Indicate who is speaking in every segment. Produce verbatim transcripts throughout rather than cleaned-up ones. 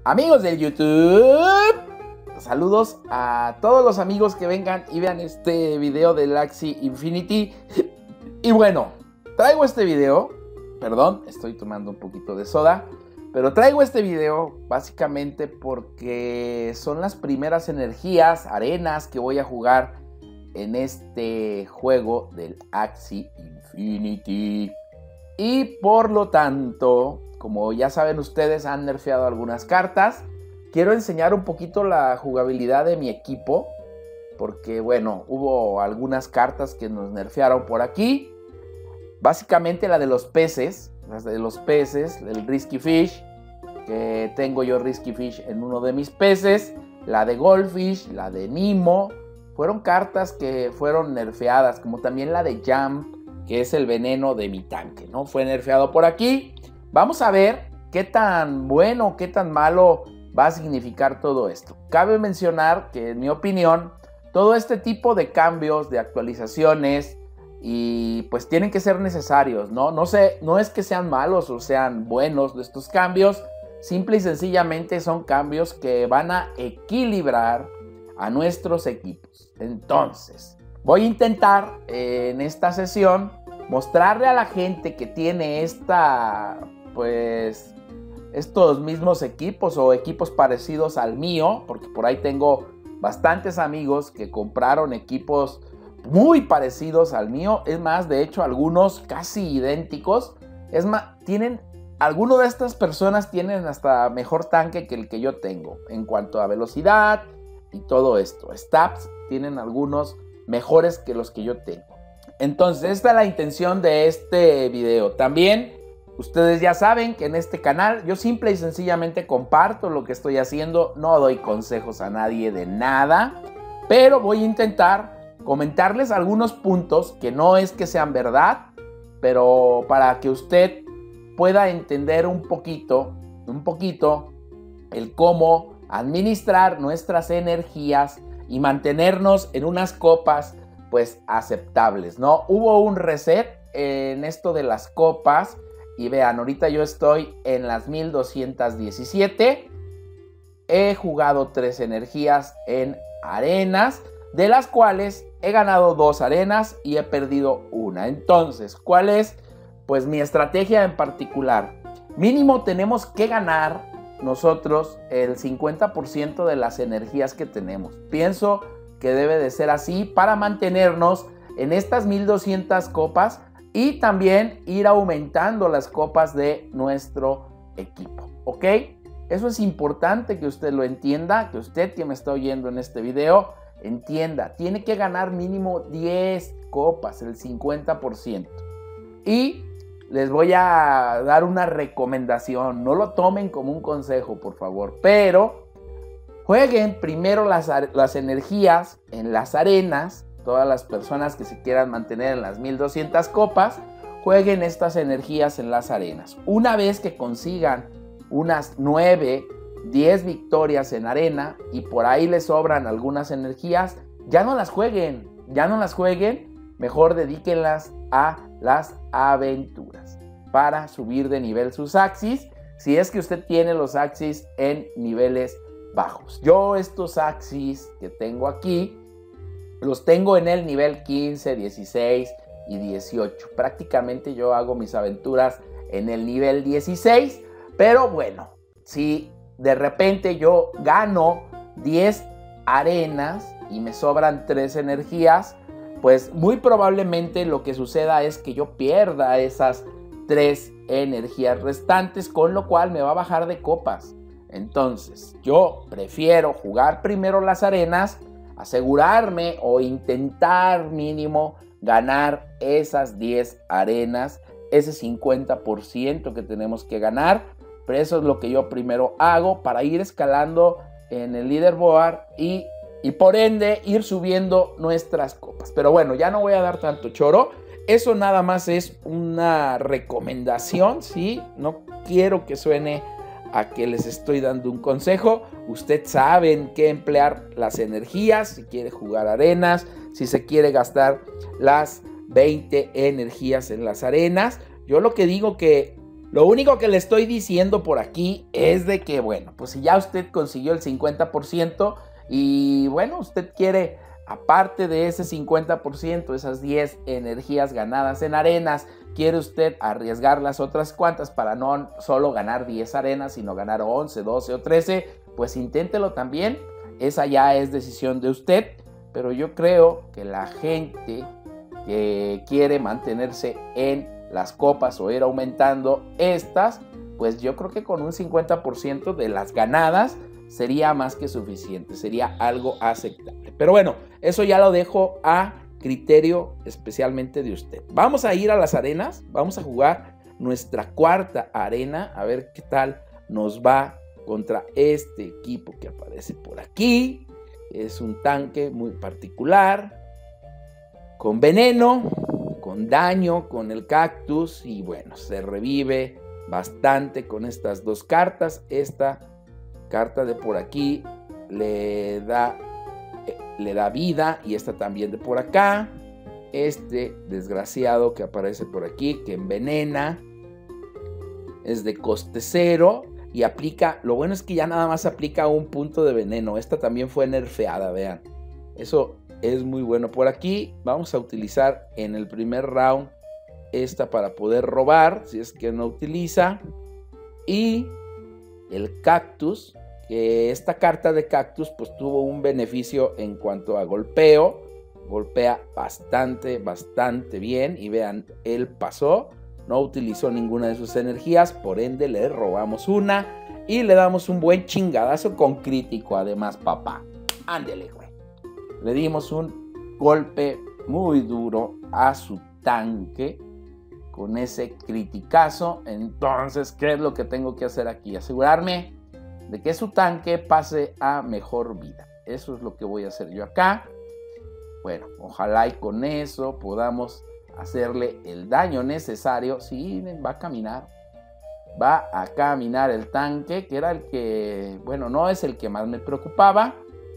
Speaker 1: Amigos del YouTube, saludos a todos los amigos que vengan y vean este video del Axie Infinity. Y bueno, traigo este video, perdón, estoy tomando un poquito de soda, pero traigo este video básicamente porque son las primeras energías, arenas que voy a jugar en este juego del Axie Infinity. Y por lo tanto, como ya saben ustedes, han nerfeado algunas cartas. Quiero enseñar un poquito la jugabilidad de mi equipo, porque bueno, hubo algunas cartas que nos nerfearon por aquí. Básicamente la de los peces, las de los peces, el Risky Fish, que tengo yo Risky Fish en uno de mis peces, la de Goldfish, la de Nemo, fueron cartas que fueron nerfeadas, como también la de Jump, que es el veneno de mi tanque, ¿no? Fue nerfeado por aquí. Vamos a ver qué tan bueno, qué tan malo va a significar todo esto. Cabe mencionar que, en mi opinión, todo este tipo de cambios, de actualizaciones, y pues tienen que ser necesarios, ¿no? No sé, no es que sean malos o sean buenos estos cambios, simple y sencillamente son cambios que van a equilibrar a nuestros equipos. Entonces, voy a intentar eh, en esta sesión mostrarle a la gente que tiene esta, pues, estos mismos equipos o equipos parecidos al mío, porque por ahí tengo bastantes amigos que compraron equipos muy parecidos al mío. Es más, de hecho, algunos casi idénticos. Es más, tienen, algunas de estas personas tienen hasta mejor tanque que el que yo tengo en cuanto a velocidad y todo esto. Stats tienen algunos mejores que los que yo tengo. Entonces, esta es la intención de este video. También, ustedes ya saben que en este canal yo simple y sencillamente comparto lo que estoy haciendo. No doy consejos a nadie de nada, pero voy a intentar comentarles algunos puntos que no es que sean verdad, pero para que usted pueda entender un poquito, un poquito el cómo administrar nuestras energías y mantenernos en unas copas pues aceptables, ¿no? Hubo un reset en esto de las copas y vean, ahorita yo estoy en las mil doscientas diecisiete. He jugado tres energías en arenas, de las cuales he ganado dos arenas y he perdido una. Entonces, ¿cuál es pues mi estrategia en particular? Mínimo tenemos que ganar nosotros el cincuenta por ciento de las energías que tenemos. Pienso que debe de ser así para mantenernos en estas mil doscientas copas y también ir aumentando las copas de nuestro equipo, ¿ok? Eso es importante que usted lo entienda, que usted que me está oyendo en este video entienda. Tiene que ganar mínimo diez copas, el cincuenta por ciento. Y les voy a dar una recomendación, no lo tomen como un consejo, por favor, pero jueguen primero las, las energías en las arenas. Todas las personas que se quieran mantener en las mil doscientas copas, jueguen estas energías en las arenas. Una vez que consigan unas nueve, diez victorias en arena y por ahí les sobran algunas energías, ya no las jueguen, ya no las jueguen, mejor dedíquenlas a las aventuras para subir de nivel sus Axies, si es que usted tiene los Axies en niveles bajos. Yo estos Axies que tengo aquí los tengo en el nivel quince, dieciséis y dieciocho. Prácticamente yo hago mis aventuras en el nivel dieciséis, pero bueno, si de repente yo gano diez arenas y me sobran tres energías, pues muy probablemente lo que suceda es que yo pierda esas tres energías restantes, con lo cual me va a bajar de copas. Entonces, yo prefiero jugar primero las arenas, asegurarme o intentar mínimo ganar esas diez arenas, ese cincuenta por ciento que tenemos que ganar. Pero eso es lo que yo primero hago para ir escalando en el leaderboard y, y por ende ir subiendo nuestras copas. Pero bueno, ya no voy a dar tanto choro. Eso nada más es una recomendación, ¿sí? No quiero que suene a que les estoy dando un consejo. Ustedes saben qué emplear las energías, si quiere jugar arenas, si se quiere gastar las veinte energías en las arenas. Yo lo que digo que Lo único que le estoy diciendo por aquí es de que, bueno, pues si ya usted consiguió el cincuenta por ciento y, bueno, usted quiere, aparte de ese cincuenta por ciento, esas diez energías ganadas en arenas, quiere usted arriesgar las otras cuantas para no solo ganar diez arenas, sino ganar once, doce o trece, pues inténtelo también. Esa ya es decisión de usted, pero yo creo que la gente que quiere mantenerse en las copas o ir aumentando estas, pues yo creo que con un cincuenta por ciento de las ganadas sería más que suficiente, sería algo aceptable. Pero bueno, eso ya lo dejo a criterio especialmente de usted. Vamos a ir a las arenas, vamos a jugar nuestra cuarta arena, a ver qué tal nos va contra este equipo que aparece por aquí. Es un tanque muy particular, con veneno, con daño, con el cactus, y bueno, se revive bastante con estas dos cartas. Esta carta de por aquí le da, eh, le da vida, y esta también de por acá. Este desgraciado que aparece por aquí, que envenena, es de coste cero y aplica, lo bueno es que ya nada más aplica un punto de veneno. Esta también fue nerfeada, vean, eso es muy bueno. Por aquí vamos a utilizar en el primer round esta para poder robar, si es que no utiliza. Y el cactus, que esta carta de cactus pues tuvo un beneficio en cuanto a golpeo. Golpea bastante, bastante bien. Y vean, él pasó, no utilizó ninguna de sus energías, por ende le robamos una y le damos un buen chingadazo con crítico además, papá. Ándele, güey. Le dimos un golpe muy duro a su tanque con ese criticazo. Entonces, ¿qué es lo que tengo que hacer aquí? Asegurarme de que su tanque pase a mejor vida. Eso es lo que voy a hacer yo acá. Bueno, ojalá y con eso podamos hacerle el daño necesario. Sí, va a caminar. Va a caminar el tanque, que era el que, bueno, no es el que más me preocupaba,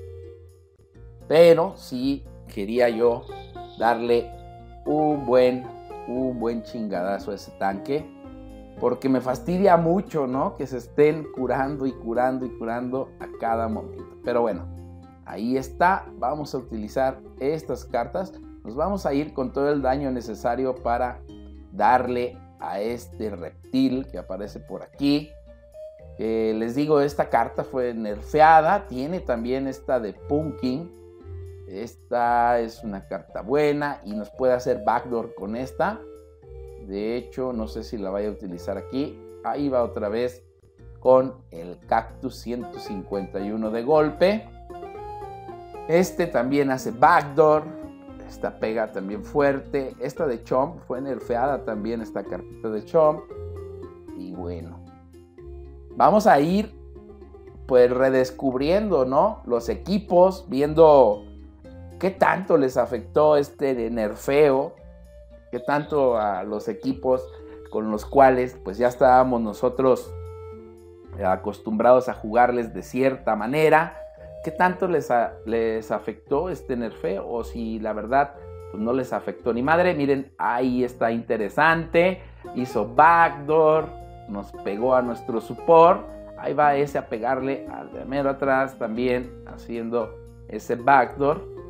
Speaker 1: pero sí quería yo darle un buen, un buen chingadazo a ese tanque, porque me fastidia mucho, ¿no? Que se estén curando y curando y curando a cada momento. Pero bueno, ahí está. Vamos a utilizar estas cartas. Nos vamos a ir con todo el daño necesario para darle a este reptil que aparece por aquí. Eh, les digo, esta carta fue nerfeada. Tiene también esta de Pumpkin. Esta es una carta buena y nos puede hacer backdoor con esta. De hecho, no sé si la vaya a utilizar aquí. Ahí va otra vez con el cactus ciento cincuenta y uno de golpe. Este también hace backdoor. Esta pega también fuerte. Esta de Chomp fue nerfeada también, esta cartita de Chomp. Y bueno, vamos a ir pues redescubriendo, ¿no? Los equipos, viendo qué tanto les afectó este nerfeo, qué tanto a los equipos con los cuales pues ya estábamos nosotros acostumbrados a jugarles de cierta manera, qué tanto les, a, les afectó este nerfeo, o si la verdad pues no les afectó ni madre. Miren, ahí está interesante, hizo backdoor, nos pegó a nuestro support, ahí va ese a pegarle al de mero atrás también haciendo ese backdoor.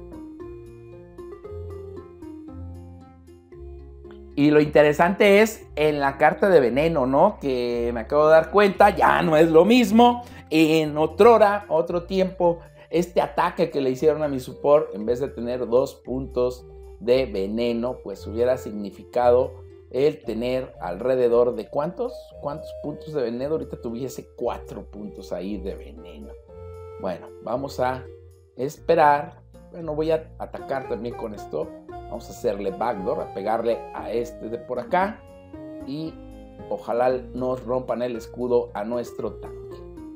Speaker 1: Y lo interesante es en la carta de veneno, ¿no? Que me acabo de dar cuenta, ya no es lo mismo. En otrora, otro tiempo, este ataque que le hicieron a mi support, en vez de tener dos puntos de veneno, pues hubiera significado el tener alrededor de ¿cuántos? ¿Cuántos puntos de veneno? Ahorita tuviese cuatro puntos ahí de veneno. Bueno, vamos a esperar. Bueno, voy a atacar también con esto. Vamos a hacerle backdoor, a pegarle a este de por acá. Y ojalá nos rompan el escudo a nuestro tanque.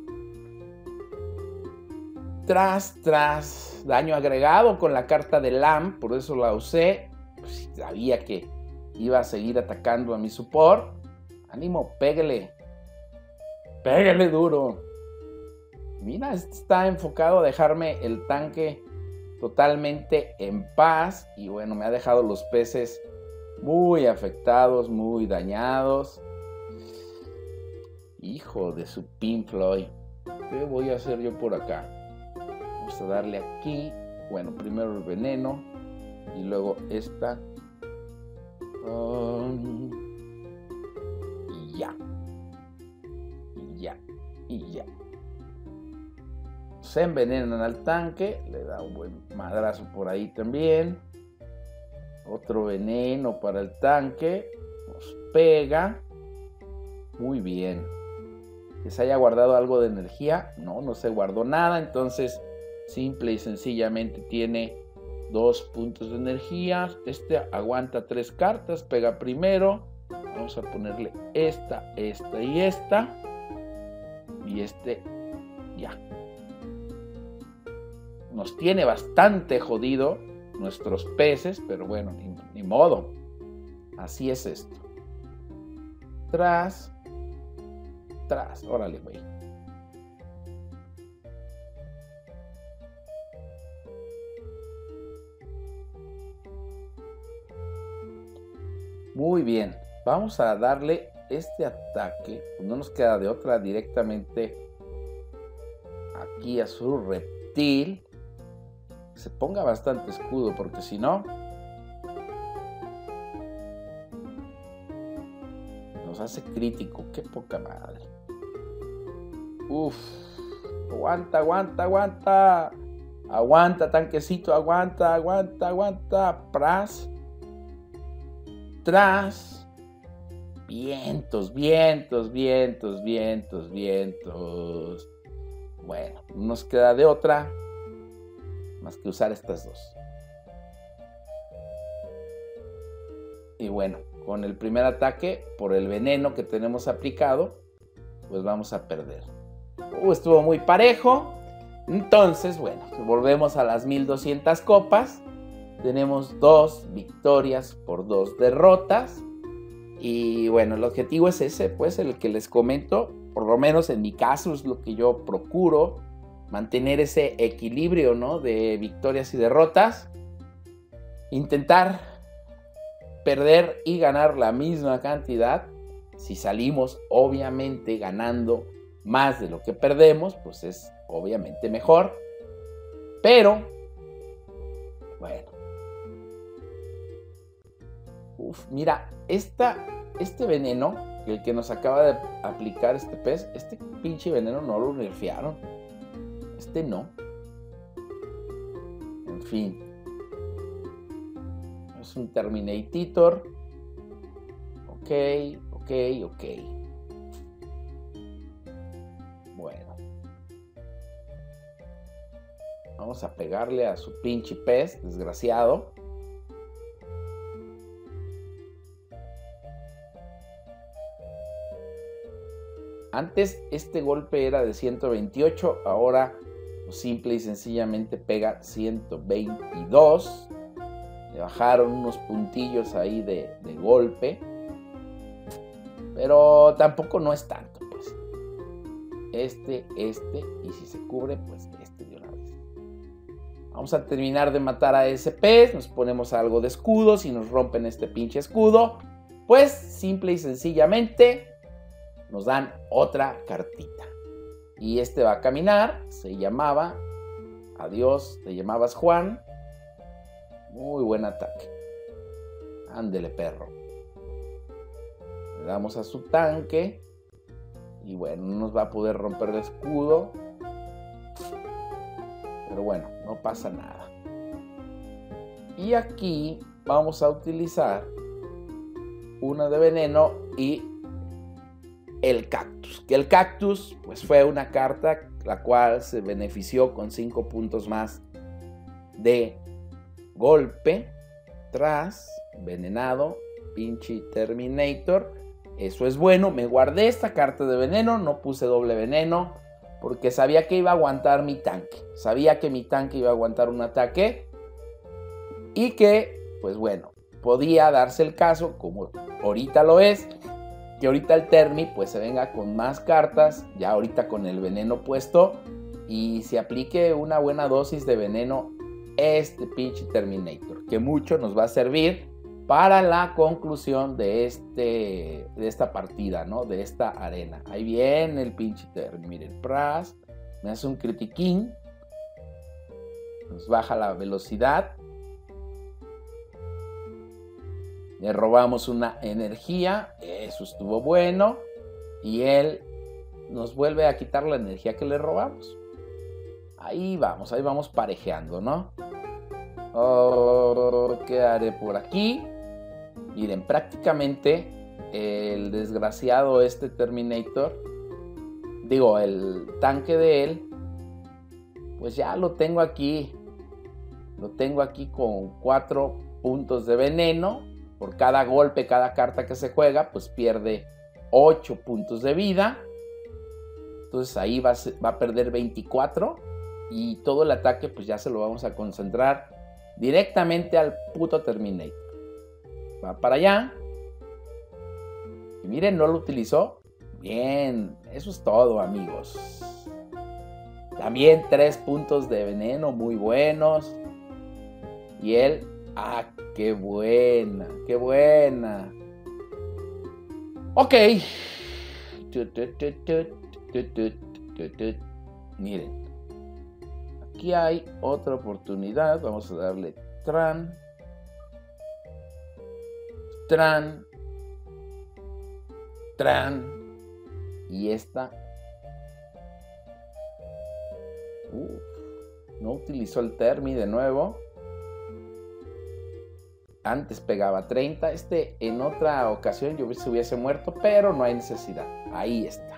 Speaker 1: Tras, tras, daño agregado con la carta de Lamb, por eso la usé. Pues sabía que iba a seguir atacando a mi support. Ánimo, pégale. Pégale duro. Mira, este está enfocado a dejarme el tanque totalmente en paz. Y bueno, me ha dejado los peces muy afectados, muy dañados. Hijo de su Pink Floyd. ¿Qué voy a hacer yo por acá? Vamos a darle aquí. Bueno, primero el veneno. Y luego esta. Um, y ya. Y ya. Y ya. Se envenenan al tanque. Le da un buen madrazo por ahí también. Otro veneno para el tanque. Nos pega. Muy bien. Que se haya guardado algo de energía. No, no se guardó nada. Entonces, simple y sencillamente tiene dos puntos de energía. Este aguanta tres cartas. Pega primero. Vamos a ponerle esta, esta y esta. Y este ya. Nos tiene bastante jodido nuestros peces. Pero bueno, ni, ni modo. Así es esto. Tras. Tras. Órale, güey. Muy bien. Vamos a darle este ataque. Pues no nos queda de otra, directamente aquí a su reptil. Que se ponga bastante escudo, porque si no nos hace crítico. Qué poca madre. Uf. Aguanta, aguanta, aguanta. Aguanta, tanquecito, aguanta, aguanta, aguanta. Pras. Tras. Vientos, vientos, vientos, vientos, vientos. Bueno, no nos queda de otra más que usar estas dos. Y bueno, con el primer ataque, por el veneno que tenemos aplicado, pues vamos a perder. Uh, estuvo muy parejo. Entonces, bueno, volvemos a las mil doscientas copas. Tenemos dos victorias por dos derrotas. Y bueno, el objetivo es ese, pues el que les comento. Por lo menos en mi caso es lo que yo procuro. Mantener ese equilibrio, ¿no? De victorias y derrotas. Intentar perder y ganar la misma cantidad. Si salimos obviamente ganando más de lo que perdemos, pues es obviamente mejor. Pero, bueno. Uf, mira, esta, este veneno, el que nos acaba de aplicar este pez, este pinche veneno no lo nerfearon. Este no. En fin. Es un Terminator. Ok, ok, ok. Bueno. Vamos a pegarle a su pinche pez, desgraciado. Antes este golpe era de ciento veintiocho, ahora simple y sencillamente pega ciento veintidós. Le bajaron unos puntillos ahí de, de golpe. Pero tampoco no es tanto, pues. Este, este, y si se cubre, pues este de una vez. Vamos a terminar de matar a ese pez. Nos ponemos algo de escudo. Si nos rompen este pinche escudo, pues simple y sencillamente nos dan otra cartita. Y este va a caminar. Se llamaba Adiós, te llamabas Juan. Muy buen ataque. Ándele, perro. Le damos a su tanque. Y bueno, no nos va a poder romper el escudo. Pero bueno, no pasa nada. Y aquí vamos a utilizar una de veneno y el cactus. Que el cactus pues fue una carta la cual se benefició con cinco puntos más de golpe. Tras, envenenado, pinche Terminator. Eso es bueno. Me guardé esta carta de veneno. No puse doble veneno porque sabía que iba a aguantar mi tanque. Sabía que mi tanque iba a aguantar un ataque. Y que, pues bueno, podía darse el caso, como ahorita lo es, que ahorita el Termi pues se venga con más cartas, ya ahorita con el veneno puesto, y se aplique una buena dosis de veneno este pinche Terminator, que mucho nos va a servir para la conclusión de, este, de esta partida, ¿no? De esta arena. Ahí viene el pinche Termi. Miren, Pras, me hace un critiquín. Nos baja la velocidad. Le robamos una energía. Eso estuvo bueno. Y él nos vuelve a quitar la energía que le robamos. Ahí vamos, ahí vamos parejeando, ¿no? Oh, ¿qué haré por aquí? Miren, prácticamente el desgraciado este Terminator, digo, el tanque de él, pues ya lo tengo aquí. Lo tengo aquí con cuatro puntos de veneno. Por cada golpe, cada carta que se juega, pues pierde ocho puntos de vida. Entonces ahí va a, ser, va a perder veinticuatro. Y todo el ataque pues ya se lo vamos a concentrar directamente al puto Terminator. Va para allá. Y miren, no lo utilizó. Bien, eso es todo, amigos. También tres puntos de veneno muy buenos. Y él, ah, qué buena, qué buena. Ok. Miren. Aquí hay otra oportunidad. Vamos a darle Tran. Tran. Tran. Y esta. Uf, no utilizó el Termi de nuevo. Antes pegaba treinta. Este en otra ocasión yo se hubiese muerto, pero no hay necesidad. Ahí está.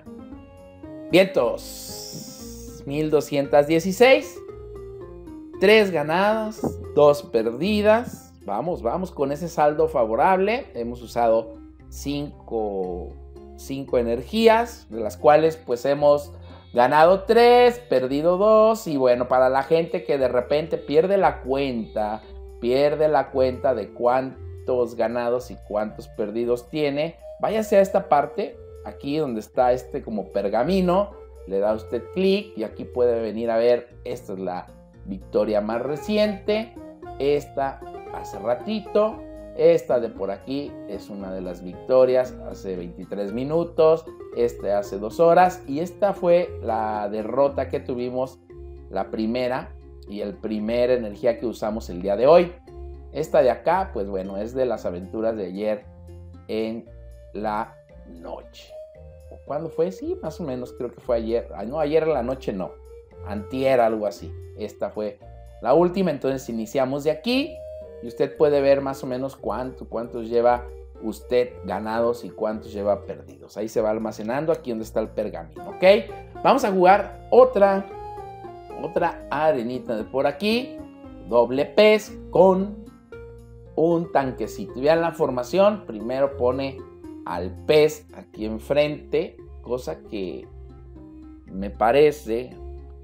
Speaker 1: Vientos. mil doscientos dieciséis. tres ganadas, dos perdidas. Vamos, vamos con ese saldo favorable. Hemos usado cinco energías, de las cuales pues hemos ganado tres, perdido dos. Y bueno, para la gente que de repente pierde la cuenta, pierde la cuenta de cuántos ganados y cuántos perdidos tiene, váyase a esta parte, aquí donde está este como pergamino, le da usted clic y aquí puede venir a ver, esta es la victoria más reciente, esta hace ratito, esta de por aquí es una de las victorias hace veintitrés minutos, este hace dos horas y esta fue la derrota que tuvimos, la primera y el primer energía que usamos el día de hoy. Esta de acá, pues bueno, es de las aventuras de ayer en la noche. ¿Cuándo fue? Sí, más o menos creo que fue ayer. Ah, no, ayer en la noche no. Antier, algo así. Esta fue la última, entonces iniciamos de aquí y usted puede ver más o menos cuánto, cuántos lleva usted ganados y cuántos lleva perdidos. Ahí se va almacenando, aquí donde está el pergamino, ¿ok? Vamos a jugar otra, otra arenita de por aquí, doble pez con un tanquecito. Vean la formación, primero pone al pez aquí enfrente, cosa que me parece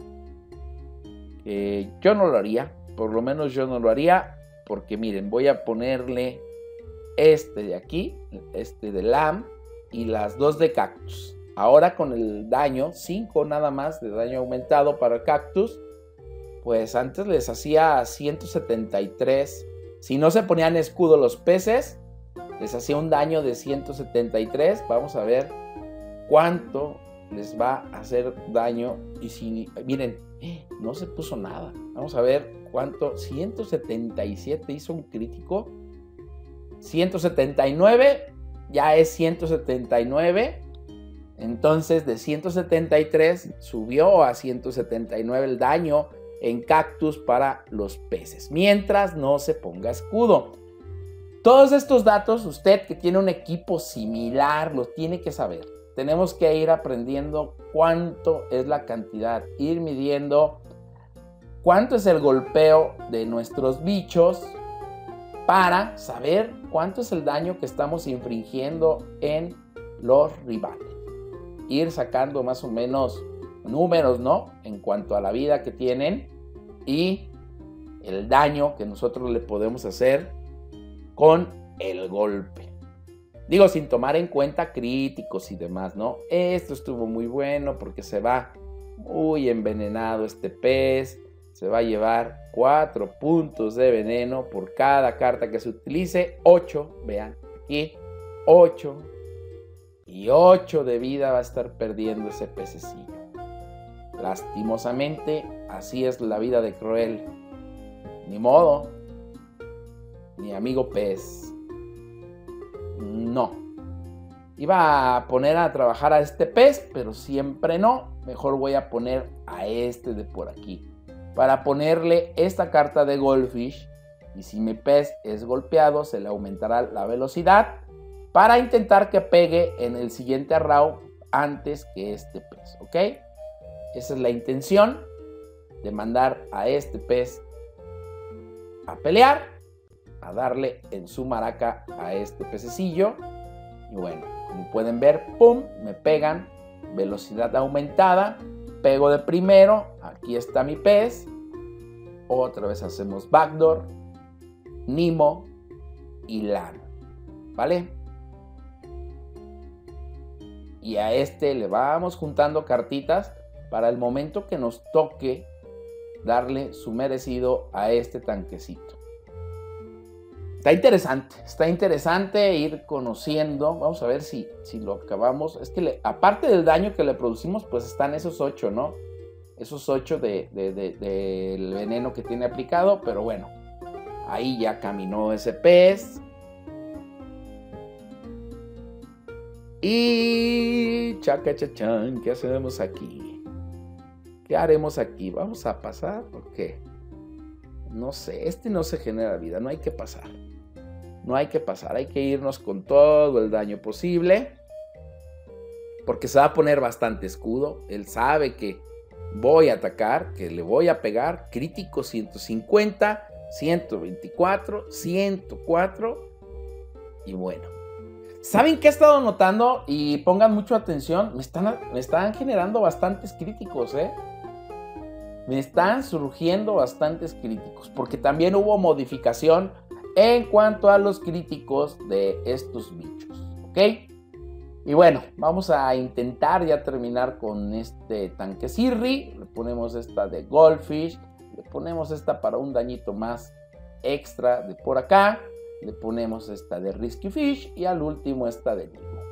Speaker 1: que yo no lo haría, por lo menos yo no lo haría, porque miren, voy a ponerle este de aquí, este de Lam y las dos de Cactus. Ahora con el daño, cinco nada más de daño aumentado para el Cactus, pues antes les hacía ciento setenta y tres. Si no se ponían escudo los peces, les hacía un daño de ciento setenta y tres. Vamos a ver cuánto les va a hacer daño. Y si, miren, no se puso nada. Vamos a ver cuánto. ciento setenta y siete hizo un crítico. ciento setenta y nueve ya es ciento setenta y nueve. Entonces de ciento setenta y tres subió a ciento setenta y nueve el daño en Cactus para los peces, mientras no se ponga escudo. Todos estos datos, usted que tiene un equipo similar, los tiene que saber. Tenemos que ir aprendiendo cuánto es la cantidad, ir midiendo cuánto es el golpeo de nuestros bichos para saber cuánto es el daño que estamos infringiendo en los rivales. Ir sacando más o menos números, ¿no? En cuanto a la vida que tienen y el daño que nosotros le podemos hacer con el golpe. Digo, sin tomar en cuenta críticos y demás, ¿no? Esto estuvo muy bueno porque se va muy envenenado este pez. se va a llevar cuatro puntos de veneno por cada carta que se utilice. ocho, vean aquí, ocho. Y ocho de vida va a estar perdiendo ese pececillo. Lastimosamente, así es la vida de Cruel. Ni modo. Mi amigo pez. No. Iba a poner a trabajar a este pez, pero siempre no. Mejor voy a poner a este de por aquí, para ponerle esta carta de Goldfish. Y si mi pez es golpeado, se le aumentará la velocidad para intentar que pegue en el siguiente round antes que este pez, ¿ok? Esa es la intención de mandar a este pez a pelear, a darle en su maraca a este pececillo. Y bueno, como pueden ver, ¡pum! Me pegan, velocidad aumentada, pego de primero, aquí está mi pez, otra vez hacemos backdoor, Nemo y Lan, ¿vale? Y a este le vamos juntando cartitas para el momento que nos toque darle su merecido a este tanquecito. Está interesante, está interesante ir conociendo. Vamos a ver si, si lo acabamos. Es que le, aparte del daño que le producimos, pues están esos ocho, ¿no? Esos ocho de, de, de, de, del veneno que tiene aplicado. Pero bueno, ahí ya caminó ese pez. Y chaca chachán, ¿qué hacemos aquí? ¿Qué haremos aquí? ¿Vamos a pasar o qué? No sé, este no se genera vida, no hay que pasar. No hay que pasar, hay que irnos con todo el daño posible. Porque se va a poner bastante escudo. Él sabe que voy a atacar, que le voy a pegar. Crítico ciento cincuenta, ciento veinticuatro, ciento cuatro. Y bueno. ¿Saben qué he estado notando? Y pongan mucha atención. Me están, me están generando bastantes críticos, ¿eh? Me están surgiendo bastantes críticos. Porque también hubo modificación en cuanto a los críticos de estos bichos, ¿ok? Y bueno, vamos a intentar ya terminar con este tanque Sirri. Le ponemos esta de Goldfish. Le ponemos esta para un dañito más extra de por acá. Le ponemos esta de Risky Fish. Y al último esta de Nemo.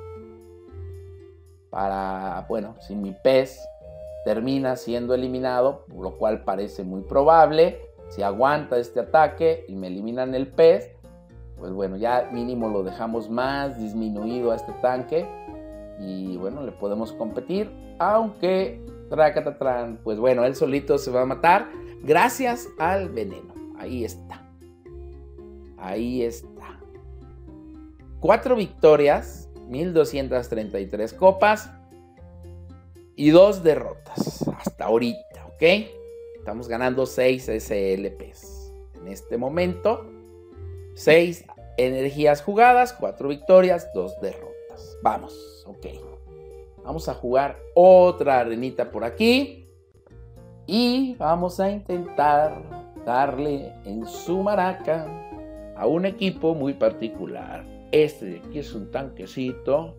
Speaker 1: Para, bueno, si mi pez termina siendo eliminado, lo cual parece muy probable, si aguanta este ataque y me eliminan el pez, pues bueno, ya mínimo lo dejamos más disminuido a este tanque. Y bueno, le podemos competir. Aunque, tracatatran, pues bueno, él solito se va a matar gracias al veneno. Ahí está. Ahí está. Cuatro victorias, mil doscientas treinta y tres copas y dos derrotas hasta ahorita, ¿ok? Estamos ganando seis S L Ps en este momento. seis energías jugadas, cuatro victorias, dos derrotas. Vamos, ok. Vamos a jugar otra arenita por aquí. Y vamos a intentar darle en su maraca a un equipo muy particular. Este de aquí es un tanquecito.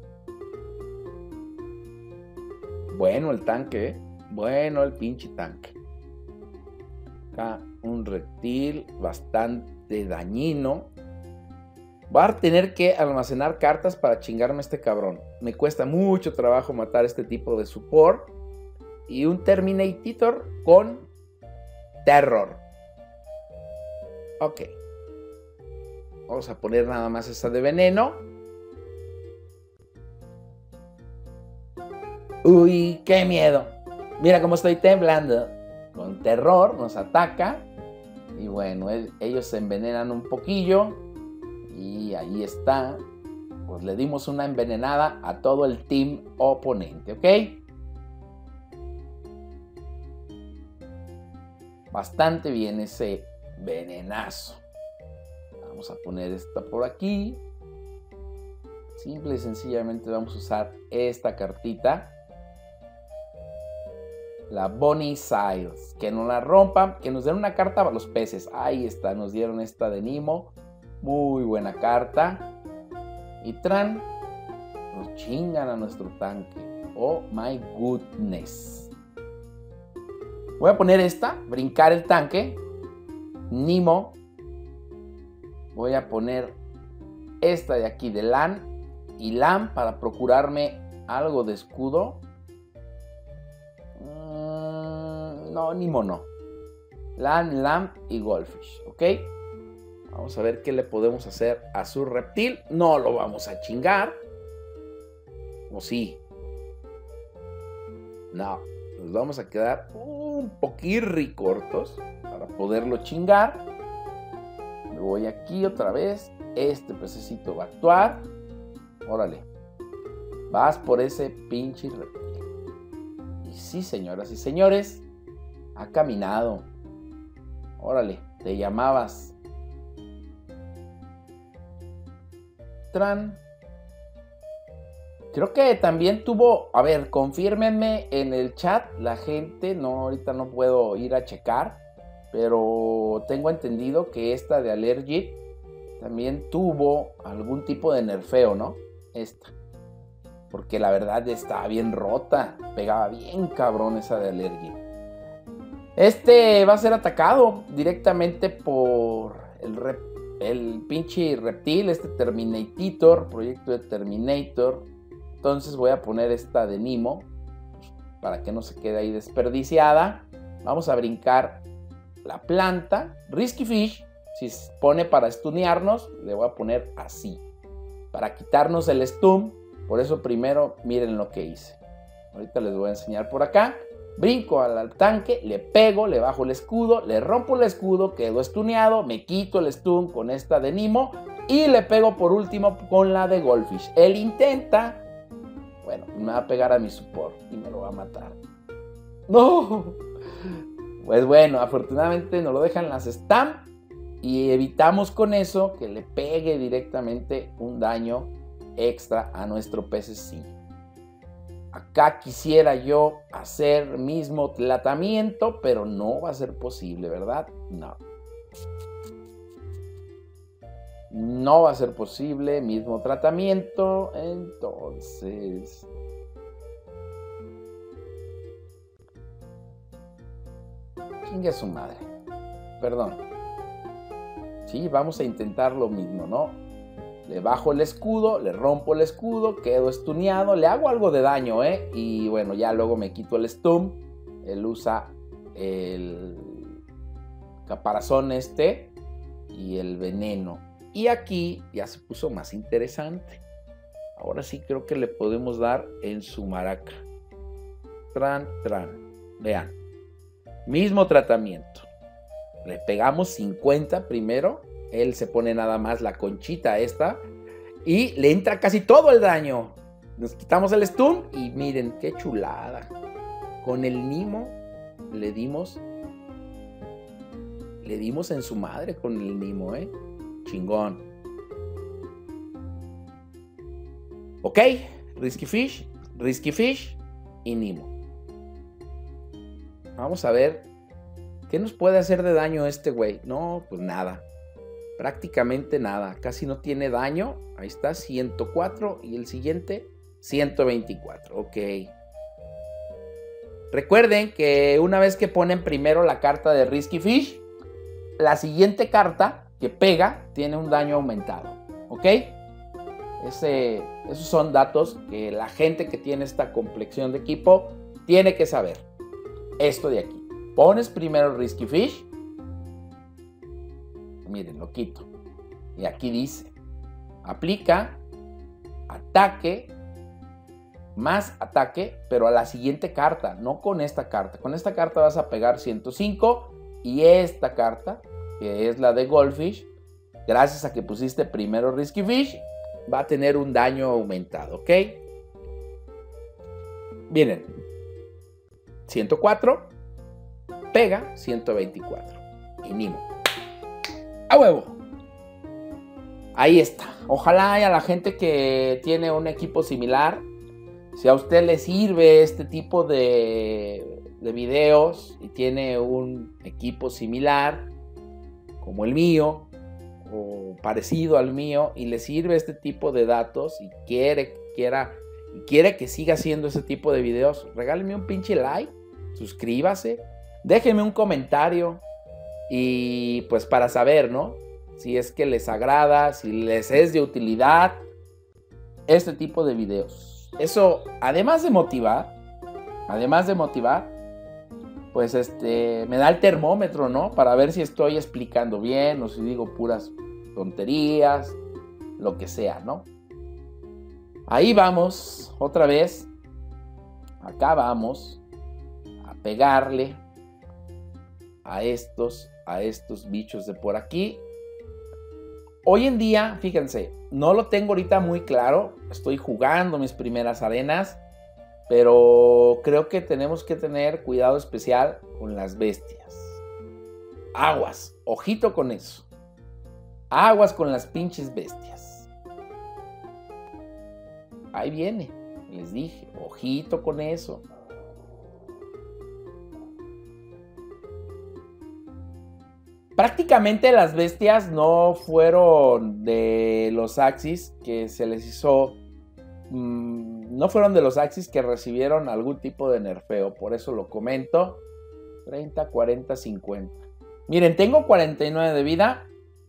Speaker 1: Bueno el tanque, bueno el pinche tanque. Acá un reptil bastante dañino. Voy a tener que almacenar cartas para chingarme a este cabrón. Me cuesta mucho trabajo matar este tipo de support. Y un Terminator con terror. Ok. Vamos a poner nada más esa de veneno. Uy, qué miedo. Mira cómo estoy temblando. Con terror nos ataca. Y bueno, él, ellos se envenenan un poquillo. Y ahí está. Pues le dimos una envenenada a todo el team oponente, ¿ok? Bastante bien ese venenazo. Vamos a poner esta por aquí. Simple y sencillamente vamos a usar esta cartita. La Bonnie Siles. Que no la rompan. Que nos den una carta para los peces. Ahí está. Nos dieron esta de Nemo. Muy buena carta. Y tran. Nos chingan a nuestro tanque. Oh my goodness. Voy a poner esta, brincar el tanque. Nemo. Voy a poner esta de aquí de Lan y Lam para procurarme algo de escudo. Mm, no, Nemo no. Lan, Lam y Goldfish, ¿ok? Vamos a ver qué le podemos hacer a su reptil. No lo vamos a chingar. ¿O sí? No, nos vamos a quedar un poquirri cortos para poderlo chingar. Me voy aquí otra vez. Este pececito va a actuar. Órale. Vas por ese pinche reptil. Y sí, señoras y señores, ha caminado. Órale, te llamabas Tran. Creo que también tuvo, a ver, confírmenme en el chat la gente, no, ahorita no puedo ir a checar, pero tengo entendido que esta de Allergic también tuvo algún tipo de nerfeo, ¿no? Esta, porque la verdad estaba bien rota, pegaba bien cabrón esa de Allergic. Este va a ser atacado directamente por el, rep, el pinche reptil, este Terminator, proyecto de Terminator. Entonces voy a poner esta de Nemo para que no se quede ahí desperdiciada. Vamos a brincar la planta. Risky Fish, si se pone para stunearnos, le voy a poner así. Para quitarnos el stun. Por eso primero miren lo que hice. Ahorita les voy a enseñar por acá. Brinco al tanque, le pego, le bajo el escudo, le rompo el escudo, quedo stuneado, me quito el stun con esta de Nemo y le pego por último con la de Goldfish. Él intenta... Bueno, me va a pegar a mi support y me lo va a matar. ¡No! Pues bueno, afortunadamente nos lo dejan las Stamp y evitamos con eso que le pegue directamente un daño extra a nuestro pececillo. Acá quisiera yo hacer mismo tratamiento, pero no va a ser posible, ¿verdad? No. No va a ser posible, mismo tratamiento, entonces... Chingue su madre, perdón. Sí, vamos a intentar lo mismo, ¿no? Le bajo el escudo, le rompo el escudo, quedo stuneado, le hago algo de daño, ¿eh? Y bueno, ya luego me quito el stun, él usa el caparazón este y el veneno. Y aquí ya se puso más interesante. Ahora sí creo que le podemos dar en su maraca. Tran, tran. Vean. Mismo tratamiento. Le pegamos cincuenta primero. Él se pone nada más la conchita esta. Y le entra casi todo el daño. Nos quitamos el stun. Y miren qué chulada. Con el Nemo le dimos. Le dimos en su madre con el Nemo, ¿eh? Chingón. Ok, Risky Fish, Risky Fish y Nemo. Vamos a ver qué nos puede hacer de daño este güey. No, pues nada. Prácticamente nada. Casi no tiene daño. Ahí está, ciento cuatro. Y el siguiente, ciento veinticuatro. Ok. Recuerden que una vez que ponen primero la carta de Risky Fish, la siguiente carta que pega tiene un daño aumentado, ¿ok? Ese, esos son datos que la gente que tiene esta complexión de equipo tiene que saber. Esto de aquí. Pones primero Risky Fish. Miren, lo quito. Y aquí dice, aplica ataque más ataque, pero a la siguiente carta, no con esta carta. Con esta carta vas a pegar ciento cinco y esta carta, que es la de Goldfish, gracias a que pusiste primero Risky Fish, va a tener un daño aumentado, ¿ok? Miren, ciento cuatro, pega ciento veinticuatro. Y Nemo. ¡A huevo! Ahí está. Ojalá haya la gente que tiene un equipo similar. Si a usted le sirve este tipo de, de videos y tiene un equipo similar, como el mío, o parecido al mío, y le sirve este tipo de datos y quiere, quiera, y quiere que siga haciendo ese tipo de videos, regáleme un pinche like, suscríbase, Déjenme un comentario y pues para saber, ¿no? Si es que les agrada, si les es de utilidad este tipo de videos. Eso, además de motivar, además de motivar, pues este, me da el termómetro, ¿no? Para ver si estoy explicando bien o si digo puras tonterías, lo que sea, ¿no? Ahí vamos, otra vez. Acá vamos a pegarle a estos, a estos bichos de por aquí. Hoy en día, fíjense, no lo tengo ahorita muy claro. Estoy jugando mis primeras arenas, pero creo que tenemos que tener cuidado especial con las bestias. Aguas, ojito con eso. Aguas con las pinches bestias. Ahí viene, les dije, ojito con eso. Prácticamente las bestias no fueron de los Axis que se les hizo... Mmm, no fueron de los Axis que recibieron algún tipo de nerfeo. Por eso lo comento. treinta, cuarenta, cincuenta. Miren, tengo cuarenta y nueve de vida.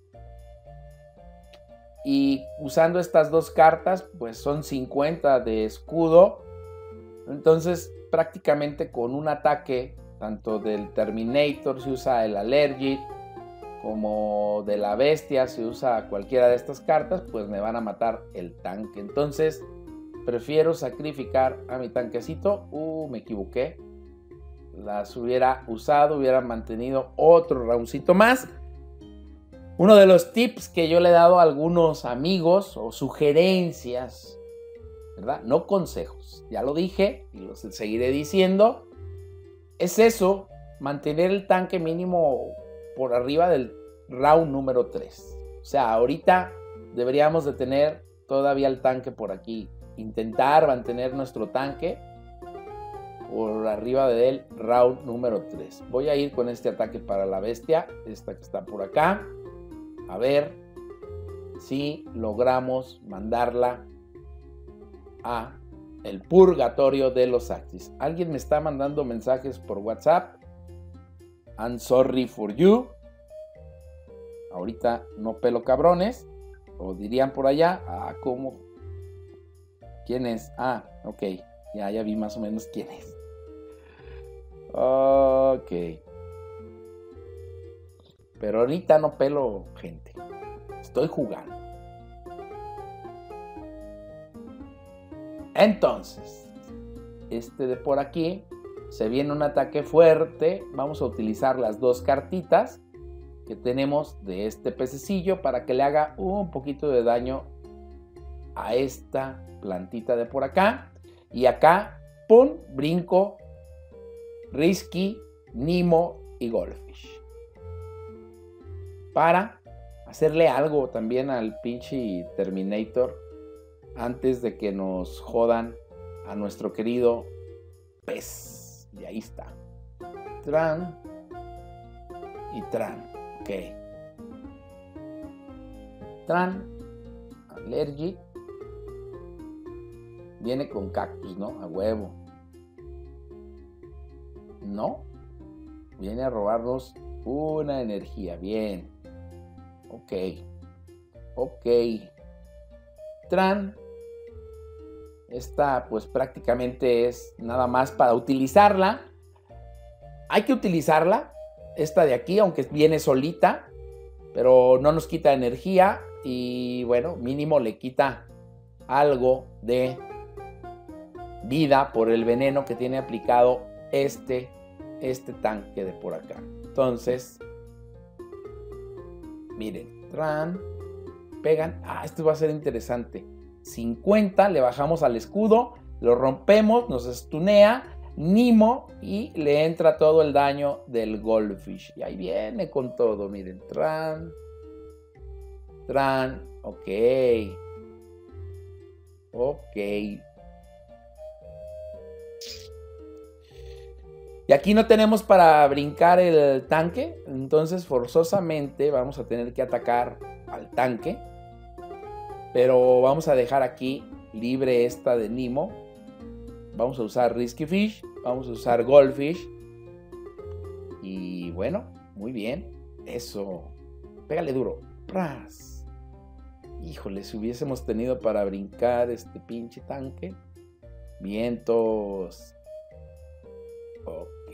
Speaker 1: Y usando estas dos cartas, pues son cincuenta de escudo. Entonces, prácticamente con un ataque, tanto del Terminator se usa el Allergic, como de la bestia se usa cualquiera de estas cartas, pues me van a matar el tanque. Entonces, prefiero sacrificar a mi tanquecito. Uh, me equivoqué. Las hubiera usado, hubiera mantenido otro roundcito más. Uno de los tips que yo le he dado a algunos amigos o sugerencias, ¿verdad? No consejos, ya lo dije y lo seguiré diciendo, es eso, mantener el tanque mínimo por arriba del round número tres. O sea, ahorita deberíamos de tener todavía el tanque por aquí. Intentar mantener nuestro tanque por arriba del round número tres. Voy a ir con este ataque para la bestia, esta que está por acá. A ver si logramos mandarla a el purgatorio de los Axis. Alguien me está mandando mensajes por WhatsApp. I'm sorry for you. Ahorita no pelo cabrones. O dirían por allá. Ah, ¿cómo? ¿Quién es? Ah, ok. Ya, ya vi más o menos quién es. Ok. Pero ahorita no pelo gente. Estoy jugando. Entonces, este de por aquí, se viene un ataque fuerte. Vamos a utilizar las dos cartitas que tenemos de este pececillo para que le haga un poquito de daño a esta plantita de por acá. Y acá, pum, brinco, Risky, Nemo y Goldfish. Para hacerle algo también al pinche Terminator antes de que nos jodan a nuestro querido pez. Y ahí está. Tran y Tran. Ok. Tran. Allergic. Viene con cactus, ¿no? A huevo. No. Viene a robarnos una energía. Bien. Ok. Ok. Tran. Esta pues prácticamente es nada más para utilizarla. Hay que utilizarla. Esta de aquí, aunque viene solita. Pero no nos quita energía. Y bueno, mínimo le quita algo de vida por el veneno que tiene aplicado este, este tanque de por acá. Entonces, miren, tran, pegan. Ah, esto va a ser interesante. cincuenta, le bajamos al escudo, lo rompemos, nos stunea, Nemo y le entra todo el daño del Goldfish. Y ahí viene con todo, miren, tran, tran, ok, ok. Y aquí no tenemos para brincar el tanque, entonces forzosamente vamos a tener que atacar al tanque. Pero vamos a dejar aquí libre esta de Nemo. Vamos a usar Risky Fish, vamos a usar Goldfish. Y bueno, muy bien. Eso. Pégale duro. ¡Pras! Híjole, si hubiésemos tenido para brincar este pinche tanque. Vientos. Ok.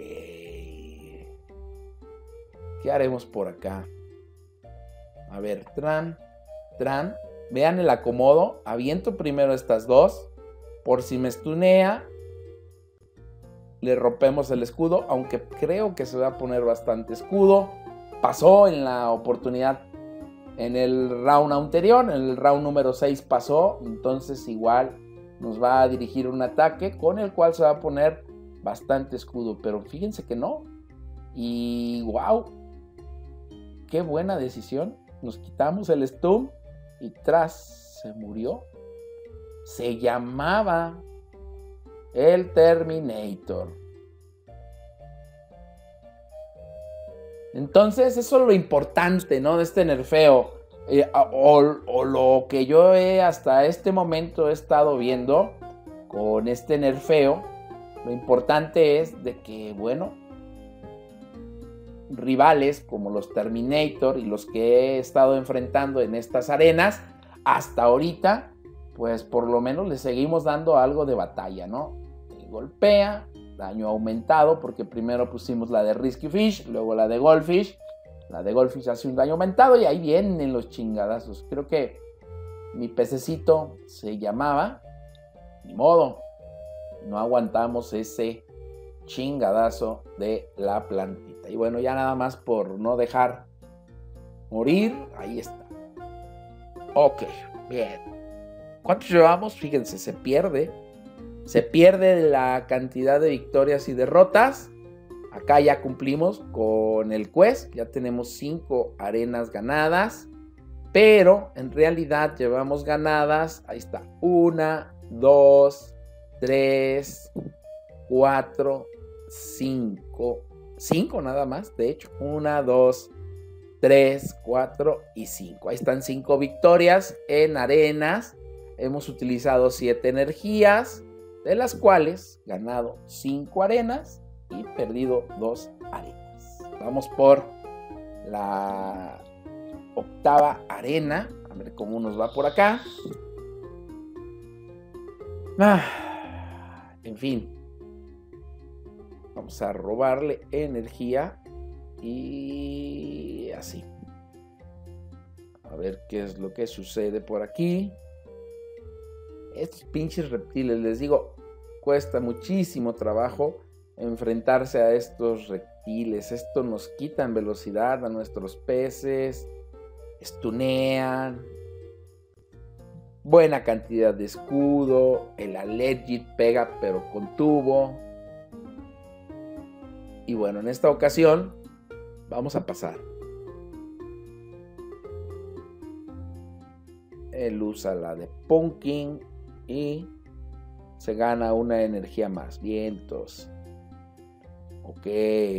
Speaker 1: ¿Qué haremos por acá? A ver, Tran, Tran. Vean el acomodo. Aviento primero estas dos. Por si me stunea, le rompemos el escudo. Aunque creo que se va a poner bastante escudo. Pasó en la oportunidad. En el round anterior. En el round número seis pasó. Entonces igual nos va a dirigir un ataque. Con el cual se va a poner bastante escudo. Pero fíjense que no. Y wow. Qué buena decisión. Nos quitamos el stun. Y tras se murió. Se llamaba el Terminator. Entonces eso es lo importante, ¿no? De este nerfeo. Eh, o, o lo que yo he hasta este momento he estado viendo con este nerfeo. Lo importante es de que, bueno, rivales como los Terminator y los que he estado enfrentando en estas arenas, hasta ahorita, pues por lo menos le seguimos dando algo de batalla, ¿no? El golpea, daño aumentado, porque primero pusimos la de Risky Fish, luego la de Goldfish. La de Goldfish hace un daño aumentado y ahí vienen los chingadazos. Creo que mi pececito se llamaba, ni modo, no aguantamos ese chingadazo de la plantita. Y bueno, ya nada más por no dejar morir, ahí está. Ok, bien. ¿Cuántos llevamos? Fíjense, se pierde. Se pierde la cantidad de victorias y derrotas. Acá ya cumplimos con el quest. Ya tenemos cinco arenas ganadas. Pero en realidad llevamos ganadas. Ahí está. Una, dos, tres, cuatro, cinco. Cinco nada más, de hecho. Una, dos, tres, cuatro y cinco. Ahí están cinco victorias en arenas. Hemos utilizado siete energías, de las cuales ganado cinco arenas y perdido dos arenas. Vamos por la octava arena. A ver cómo nos va por acá. Ah, en fin. Vamos a robarle energía. Y así. A ver qué es lo que sucede por aquí. Estos pinches reptiles, les digo, cuesta muchísimo trabajo enfrentarse a estos reptiles. Estos nos quitan velocidad a nuestros peces, stunean, buena cantidad de escudo, el Alleged pega pero con tubo. Y bueno, en esta ocasión vamos a pasar. Él usa la de Pumpkin y se gana una energía más. Vientos. Ok.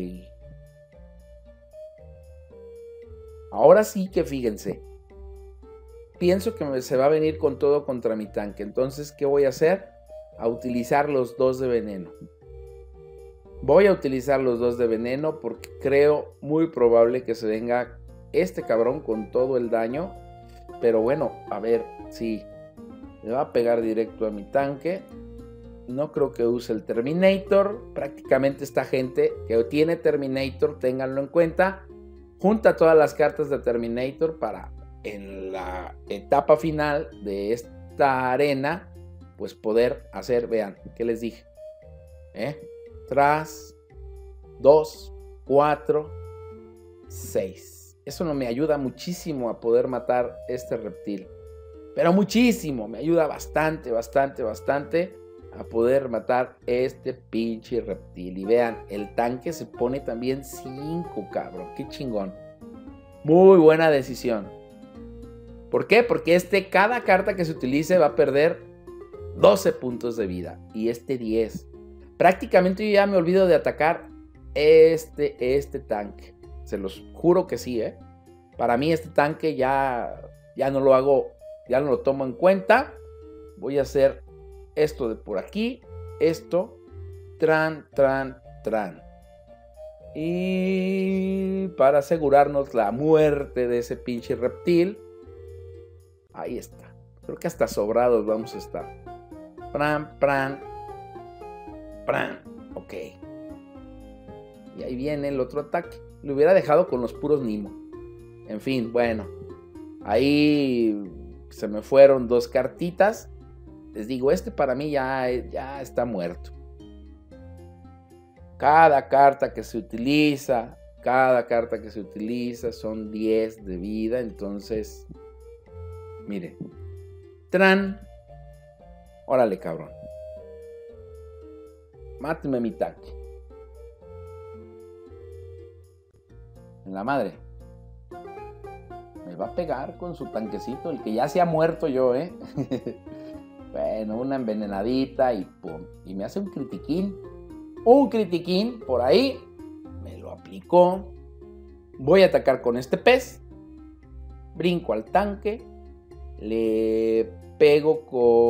Speaker 1: Ahora sí que fíjense. Pienso que me, se va a venir con todo contra mi tanque. Entonces, ¿qué voy a hacer? A utilizar los dos de veneno. Voy a utilizar los dos de veneno porque creo muy probable que se venga este cabrón con todo el daño. Pero bueno, a ver si me va a pegar directo a mi tanque. No creo que use el Terminator. Prácticamente esta gente que tiene Terminator, ténganlo en cuenta. Junta todas las cartas de Terminator para en la etapa final de esta arena, pues poder hacer, vean, ¿qué les dije? ¿Eh? Tras, dos, cuatro, seis. Eso no me ayuda muchísimo a poder matar este reptil. Pero muchísimo, me ayuda bastante, bastante, bastante a poder matar este pinche reptil. Y vean, el tanque se pone también cinco, cabrón. Qué chingón. Muy buena decisión. ¿Por qué? Porque este, cada carta que se utilice va a perder doce puntos de vida. Y este diez. Prácticamente yo ya me olvido de atacar este, este tanque. Se los juro que sí, ¿eh? Para mí este tanque ya, ya no lo hago, ya no lo tomo en cuenta. Voy a hacer esto de por aquí, esto, tran, tran, tran. Y para asegurarnos la muerte de ese pinche reptil. Ahí está. Creo que hasta sobrados vamos a estar. Pran, pran. Pran. Ok. Y ahí viene el otro ataque. Lo hubiera dejado con los puros Nimo. En fin, bueno. Ahí se me fueron dos cartitas. Les digo, este para mí ya, ya está muerto. Cada carta que se utiliza, cada carta que se utiliza son diez de vida. Entonces, miren. Tran. Órale, cabrón. Máteme mi tanque. En la madre. Me va a pegar con su tanquecito, el que ya se ha muerto yo, ¿eh? Bueno, una envenenadita y pum. Y me hace un critiquín. Un critiquín por ahí. Me lo aplicó. Voy a atacar con este pez. Brinco al tanque. Le pego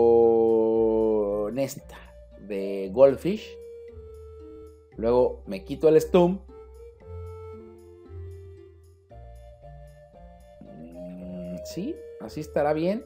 Speaker 1: con esta de Goldfish. Luego me quito el stun. Sí, así estará bien.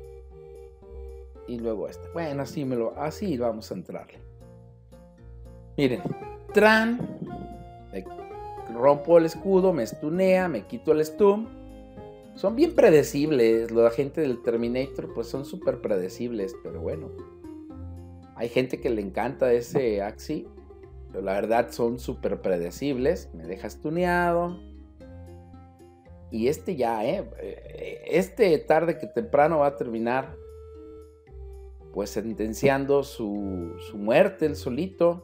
Speaker 1: Y luego esta. Bueno, así me lo, así vamos a entrarle. Miren, Tran. Me rompo el escudo, me stunea, me quito el stun. Son bien predecibles. La gente del Terminator, pues son súper predecibles. Pero bueno. Hay gente que le encanta ese Axi. Pero la verdad son súper predecibles. Me deja stuneado. Y este ya, ¿eh? Este tarde que temprano va a terminar, pues sentenciando su, su muerte, el solito.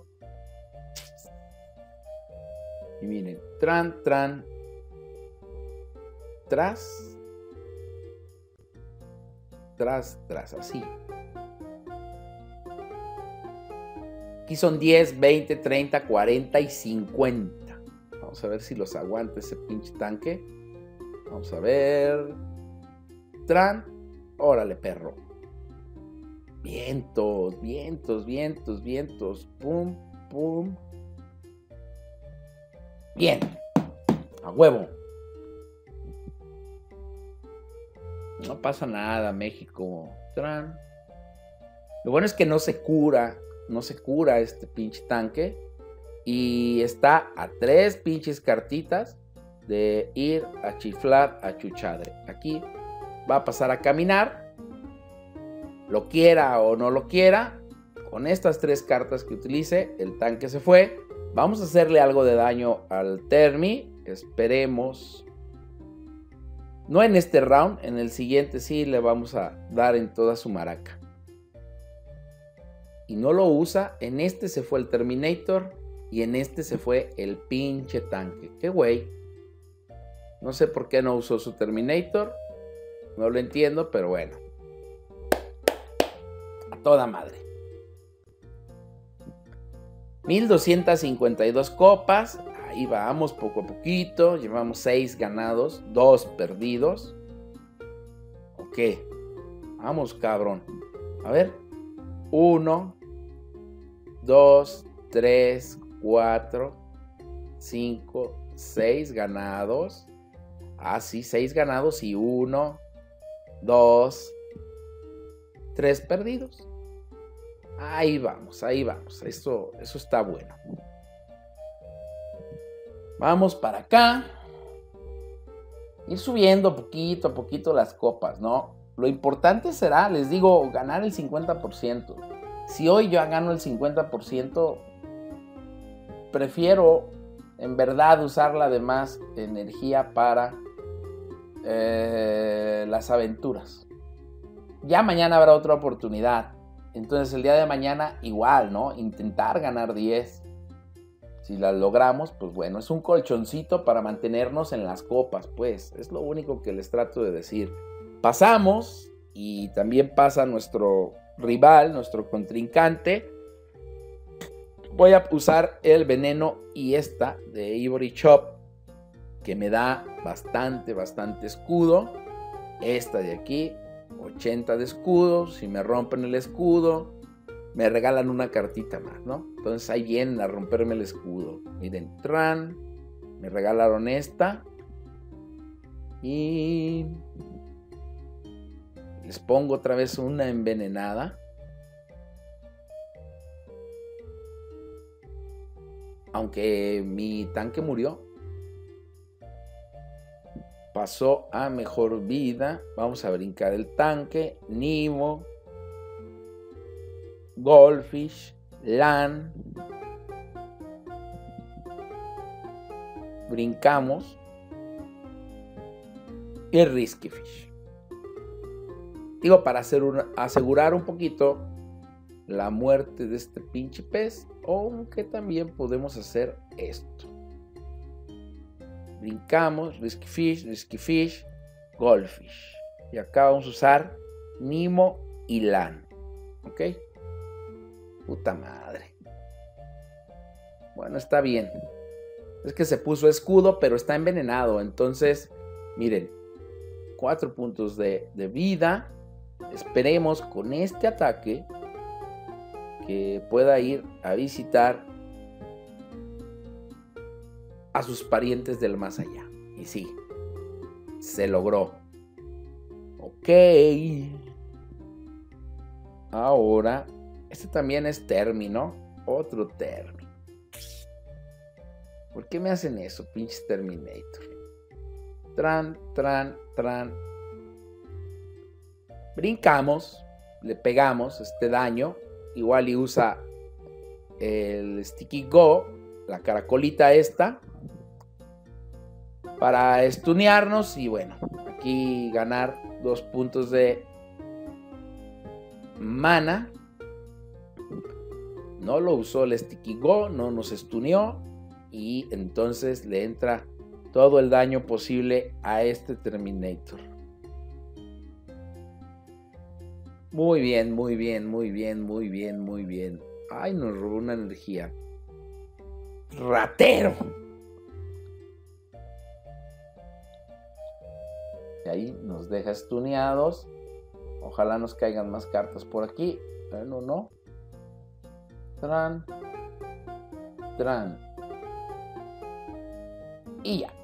Speaker 1: Y miren, tran, tran, tras, tras, tras, así. Aquí son diez, veinte, treinta, cuarenta y cincuenta. Vamos a ver si los aguanta ese pinche tanque. Vamos a ver. Tran. Órale, perro. Vientos, vientos, vientos, vientos. Pum, pum. Bien. A huevo. No pasa nada, México. Tran. Lo bueno es que no se cura. No se cura este pinche tanque. Y está a tres pinches cartitas de ir a chiflar a Chuchadre. Aquí va a pasar a caminar, lo quiera o no lo quiera. Con estas tres cartas que utilice, el tanque se fue. Vamos a hacerle algo de daño al Termi. Esperemos. No en este round, en el siguiente sí le vamos a dar en toda su maraca. Y no lo usa. En este se fue el Terminator y en este se fue el pinche tanque. Qué güey. No sé por qué no usó su Terminator. No lo entiendo, pero bueno. A toda madre. mil doscientas cincuenta y dos copas. Ahí vamos poco a poquito. Llevamos seis ganados, dos perdidos. Ok. Vamos, cabrón. A ver. uno, dos, tres, cuatro, cinco, seis ganados. Ah, sí, seis ganados y uno, dos, tres perdidos. Ahí vamos, ahí vamos. Eso, eso está bueno. Vamos para acá. Ir subiendo poquito a poquito las copas, ¿no? Lo importante será, les digo, ganar el cincuenta por ciento. Si hoy yo gano el cincuenta por ciento, prefiero en verdad usar la demás energía para eh, las aventuras. Ya mañana habrá otra oportunidad. Entonces el día de mañana igual, ¿no? Intentar ganar diez. Si las logramos, pues bueno, es un colchoncito para mantenernos en las copas, pues. Es lo único que les trato de decir. Pasamos y también pasa nuestro rival, nuestro contrincante. Voy a usar el veneno y esta de Ivory Chop, que me da bastante, bastante escudo. Esta de aquí, ochenta de escudo. Si me rompen el escudo, me regalan una cartita más, ¿no? Entonces ahí vienen a romperme el escudo. Miren, tran, Me regalaron esta. Y les pongo otra vez una envenenada. Aunque mi tanque murió, pasó a mejor vida. Vamos a brincar el tanque. Nemo, Goldfish, Lan. Brincamos. Y Risky Fish. Digo, para hacer una, asegurar un poquito la muerte de este pinche pez. Aunque también podemos hacer esto. Brincamos, Risky Fish, Risky Fish, Goldfish. Y acá vamos a usar Nemo y Lan. ¿Ok? Puta madre. Bueno, está bien. Es que se puso escudo, pero está envenenado. Entonces, miren. Cuatro puntos de, de vida. Esperemos con este ataque que pueda ir a visitar a sus parientes del más allá. Y sí, se logró. Ok. Ahora, este también es término. Otro término. ¿Por qué me hacen eso, pinches Terminator? Tran, tran, tran. Brincamos. Le pegamos este daño. Igual y usa el Sticky Go, la caracolita esta, para estunearnos y bueno, aquí ganar dos puntos de mana. No lo usó el Sticky Go, no nos estuneó y entonces le entra todo el daño posible a este Terminator. Muy bien, muy bien, muy bien, muy bien, muy bien. Ay, nos robó una energía. ¡Ratero! Y ahí nos deja estuneados. Ojalá nos caigan más cartas por aquí. Bueno, no. Tran. Tran. Y ya.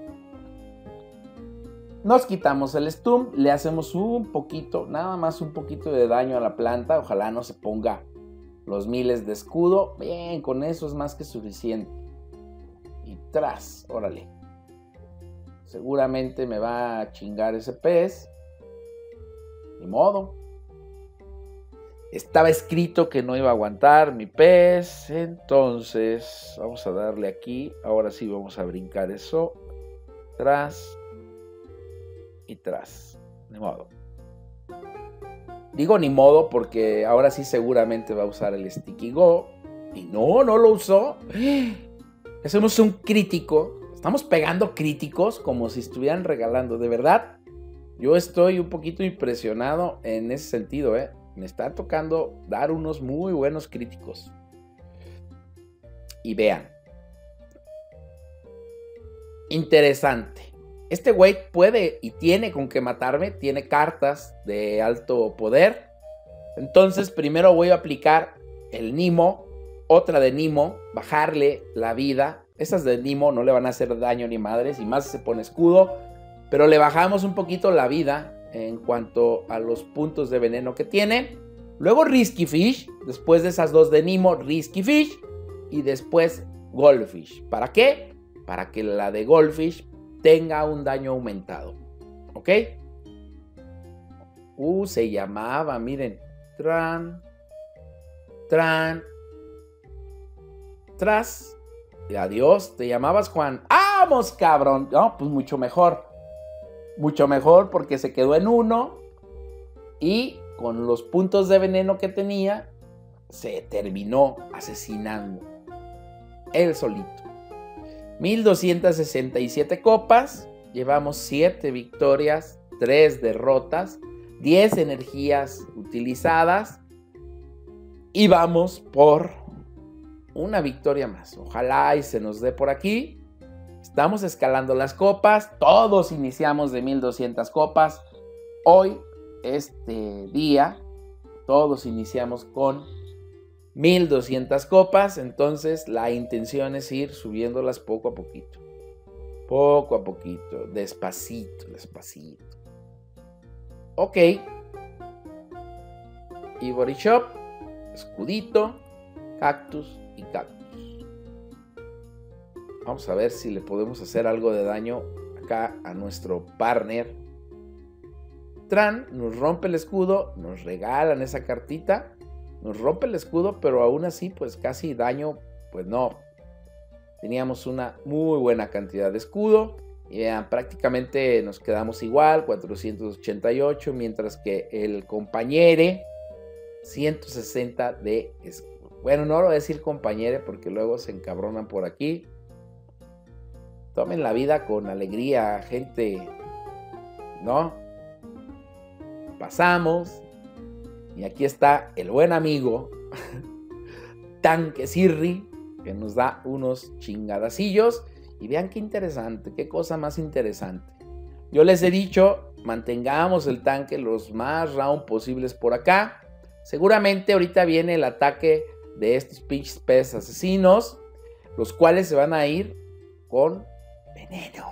Speaker 1: Nos quitamos el stun, le hacemos un poquito, nada más un poquito de daño a la planta. Ojalá no se ponga los miles de escudo. Bien, con eso es más que suficiente. Y tras, órale. Seguramente me va a chingar ese pez. Ni modo. Estaba escrito que no iba a aguantar mi pez. Entonces, vamos a darle aquí. Ahora sí vamos a brincar eso. Tras. Y tras, ni modo. Digo ni modo porque ahora sí seguramente va a usar el Sticky Go. Y no, no lo usó. Hacemos un crítico. Estamos pegando críticos como si estuvieran regalando. De verdad, yo estoy un poquito impresionado en ese sentido, ¿eh? Me está tocando dar unos muy buenos críticos. Y vean. Interesante. Este güey puede y tiene con qué matarme. Tiene cartas de alto poder. Entonces primero voy a aplicar el Nemo. Otra de Nemo. Bajarle la vida. Esas de Nemo no le van a hacer daño ni madres. Y más se pone escudo. Pero le bajamos un poquito la vida. En cuanto a los puntos de veneno que tiene. Luego Risky Fish. Después de esas dos de Nemo. Risky Fish. Y después Goldfish. ¿Para qué? Para que la de Goldfish tenga un daño aumentado. ¿Ok? Uh, se llamaba, miren. Tran. Tran. Tras. Y adiós. Te llamabas Juan. ¡Vamos, cabrón! No, pues mucho mejor. Mucho mejor porque se quedó en uno. Y con los puntos de veneno que tenía, se terminó asesinando. Él solito. mil doscientas sesenta y siete copas, llevamos siete victorias, tres derrotas, diez energías utilizadas y vamos por una victoria más. Ojalá y se nos dé por aquí. Estamos escalando las copas, todos iniciamos de mil doscientas copas. Hoy, este día, todos iniciamos con mil doscientas copas, entonces la intención es ir subiéndolas poco a poquito. Poco a poquito, despacito, despacito. Ok. Y Body Shop, escudito, cactus y cactus. Vamos a ver si le podemos hacer algo de daño acá a nuestro partner. Tran nos rompe el escudo, nos regalan esa cartita, nos rompe el escudo, pero aún así pues casi daño, pues no. Teníamos una muy buena cantidad de escudo y vean, prácticamente nos quedamos igual, cuatrocientos ochenta y ocho, mientras que el compañero ciento sesenta de escudo. Bueno, no lo voy a decir compañero porque luego se encabronan por aquí. Tomen la vida con alegría, gente, ¿no? Pasamos y aquí está el buen amigo Tanque Sirri, que nos da unos chingadacillos. Y vean qué interesante, qué cosa más interesante. Yo les he dicho, mantengamos el tanque los más round posibles por acá. Seguramente ahorita viene el ataque de estos pinches pez asesinos, los cuales se van a ir con veneno.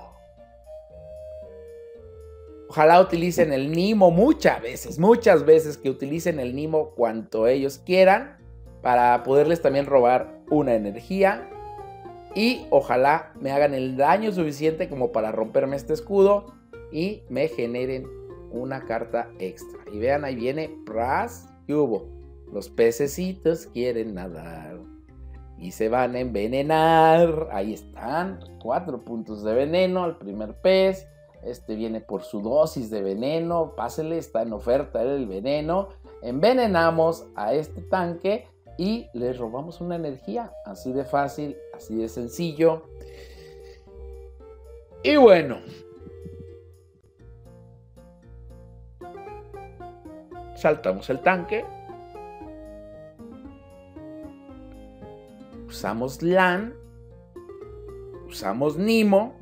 Speaker 1: Ojalá utilicen el Nimo muchas veces, muchas veces que utilicen el Nimo cuanto ellos quieran, para poderles también robar una energía. Y ojalá me hagan el daño suficiente como para romperme este escudo y me generen una carta extra. Y vean, ahí viene Pras. ¿Qué hubo? Los pececitos quieren nadar y se van a envenenar. Ahí están, cuatro puntos de veneno al primer pez. Este viene por su dosis de veneno. Pásele, está en oferta el veneno. Envenenamos a este tanque y le robamos una energía. Así de fácil, así de sencillo. Y bueno, saltamos el tanque. Usamos Lan. Usamos Nimo.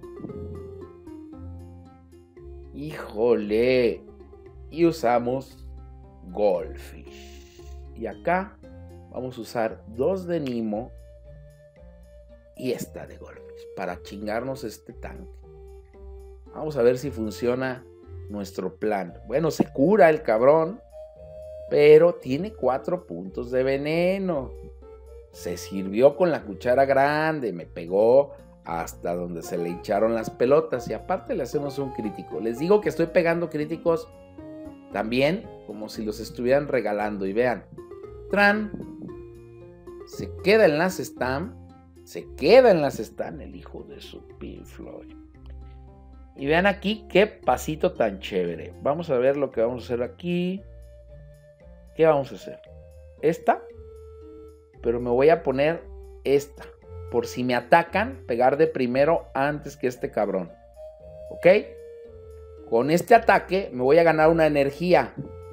Speaker 1: Híjole. Y usamos Goldfish. Y acá vamos a usar dos de Nimo y esta de Goldfish para chingarnos este tanque. Vamos a ver si funciona nuestro plan. Bueno, se cura el cabrón, pero tiene cuatro puntos de veneno. Se sirvió con la cuchara grande, me pegó hasta donde se le hincharon las pelotas y aparte le hacemos un crítico. Les digo que estoy pegando críticos también como si los estuvieran regalando. Y vean, Tran se queda en las Stam, se queda en las Stam, el hijo de su Pink Floyd. Y vean aquí qué pasito tan chévere. Vamos a ver lo que vamos a hacer aquí. ¿Qué vamos a hacer? Esta, pero me voy a poner esta, por si me atacan, pegar de primero antes que este cabrón. ¿Ok? Con este ataque me voy a ganar una energía.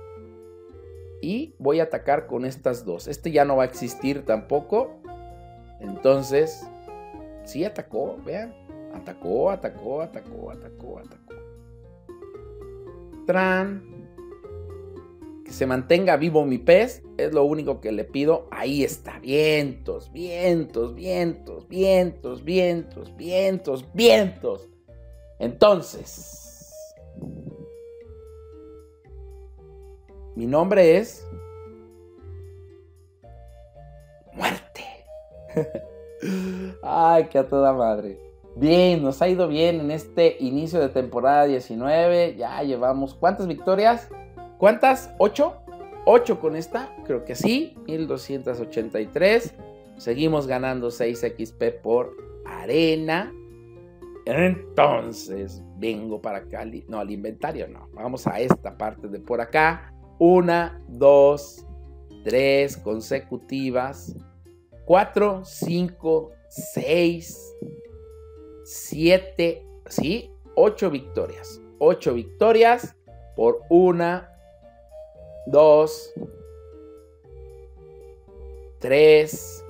Speaker 1: Y voy a atacar con estas dos. Este ya no va a existir tampoco. Entonces, sí atacó, vean. Atacó, atacó, atacó, atacó, atacó. Tran. Que se mantenga vivo mi pez. Es lo único que le pido. Ahí está. Vientos, vientos, vientos, vientos, vientos, vientos, vientos. Entonces, mi nombre es Muerte. Ay, que a toda madre. Bien, nos ha ido bien en este inicio de temporada diecinueve. Ya llevamos, ¿cuántas victorias? ¿Cuántas? ¿Ocho? ¿Ocho con esta? Creo que sí. mil doscientos ochenta y tres. Seguimos ganando seis equis pe por arena. Entonces, vengo para acá. No, al inventario no. Vamos a esta parte de por acá. Una, dos, tres consecutivas. Cuatro, cinco, seis, siete, sí, ocho victorias. Ocho victorias por una, dos, tres,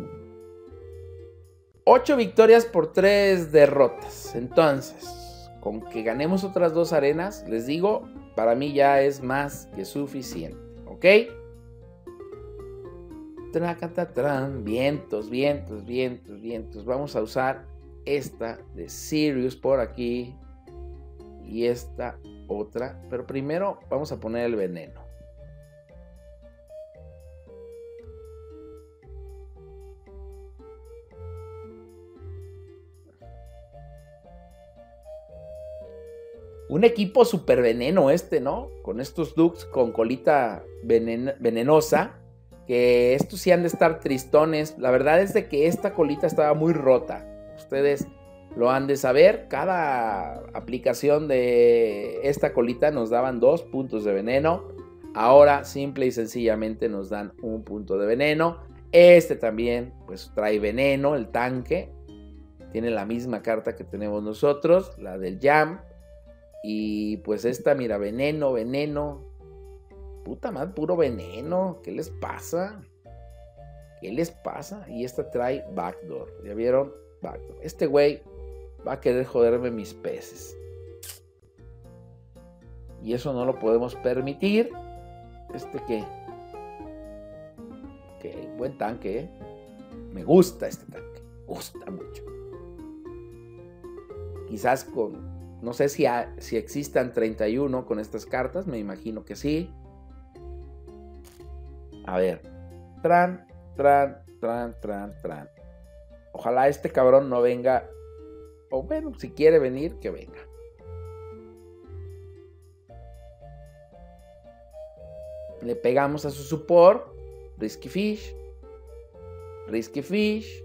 Speaker 1: ocho victorias por tres derrotas. Entonces, con que ganemos otras dos arenas, les digo, para mí ya es más que suficiente. ¿Ok? Tracatatran, vientos, vientos, vientos, vientos. Vamos a usar esta de Sirius por aquí y esta otra, pero primero vamos a poner el veneno. Un equipo super veneno este, ¿no? Con estos Ducks con colita venen venenosa. Que estos sí han de estar tristones. La verdad es de que esta colita estaba muy rota. Ustedes lo han de saber. Cada aplicación de esta colita nos daban dos puntos de veneno. Ahora simple y sencillamente nos dan un punto de veneno. Este también pues trae veneno, el tanque. Tiene la misma carta que tenemos nosotros, la del Jam. Y pues esta, mira, veneno, veneno. Puta madre, puro veneno. ¿Qué les pasa? ¿Qué les pasa? Y esta trae backdoor. ¿Ya vieron? Backdoor. Este güey va a querer joderme mis peces. Y eso no lo podemos permitir. ¿Este qué? Ok, buen tanque, ¿eh? Me gusta este tanque. Me gusta mucho. Quizás con... No sé si, ha, si existan treinta y uno con estas cartas. Me imagino que sí. A ver. Tran, tran, tran, tran, tran. Ojalá este cabrón no venga. O bueno, si quiere venir, que venga. Le pegamos a su support. Risky Fish. Risky Fish.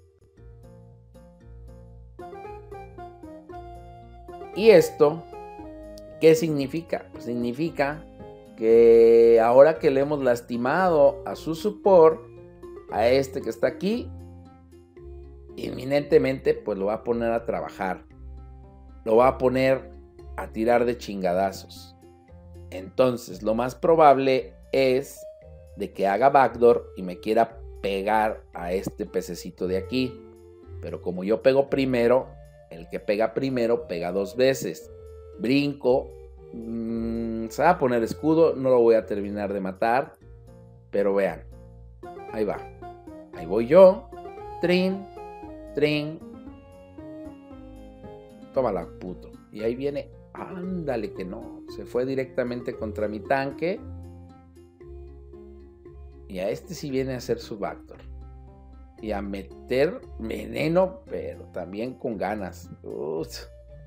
Speaker 1: ¿Y esto qué significa? Pues significa que ahora que le hemos lastimado a su support, a este que está aquí, inminentemente pues lo va a poner a trabajar. Lo va a poner a tirar de chingadazos. Entonces lo más probable es de que haga backdoor y me quiera pegar a este pececito de aquí. Pero como yo pego primero, el que pega primero pega dos veces. Brinco. Mmm, se va a poner escudo. No lo voy a terminar de matar. Pero vean. Ahí va. Ahí voy yo. Trin. Trin. Tómala, puto. Y ahí viene. Ándale que no. Se fue directamente contra mi tanque. Y a este sí viene a hacer su backdoor. Y a meter veneno, pero también con ganas. Uf.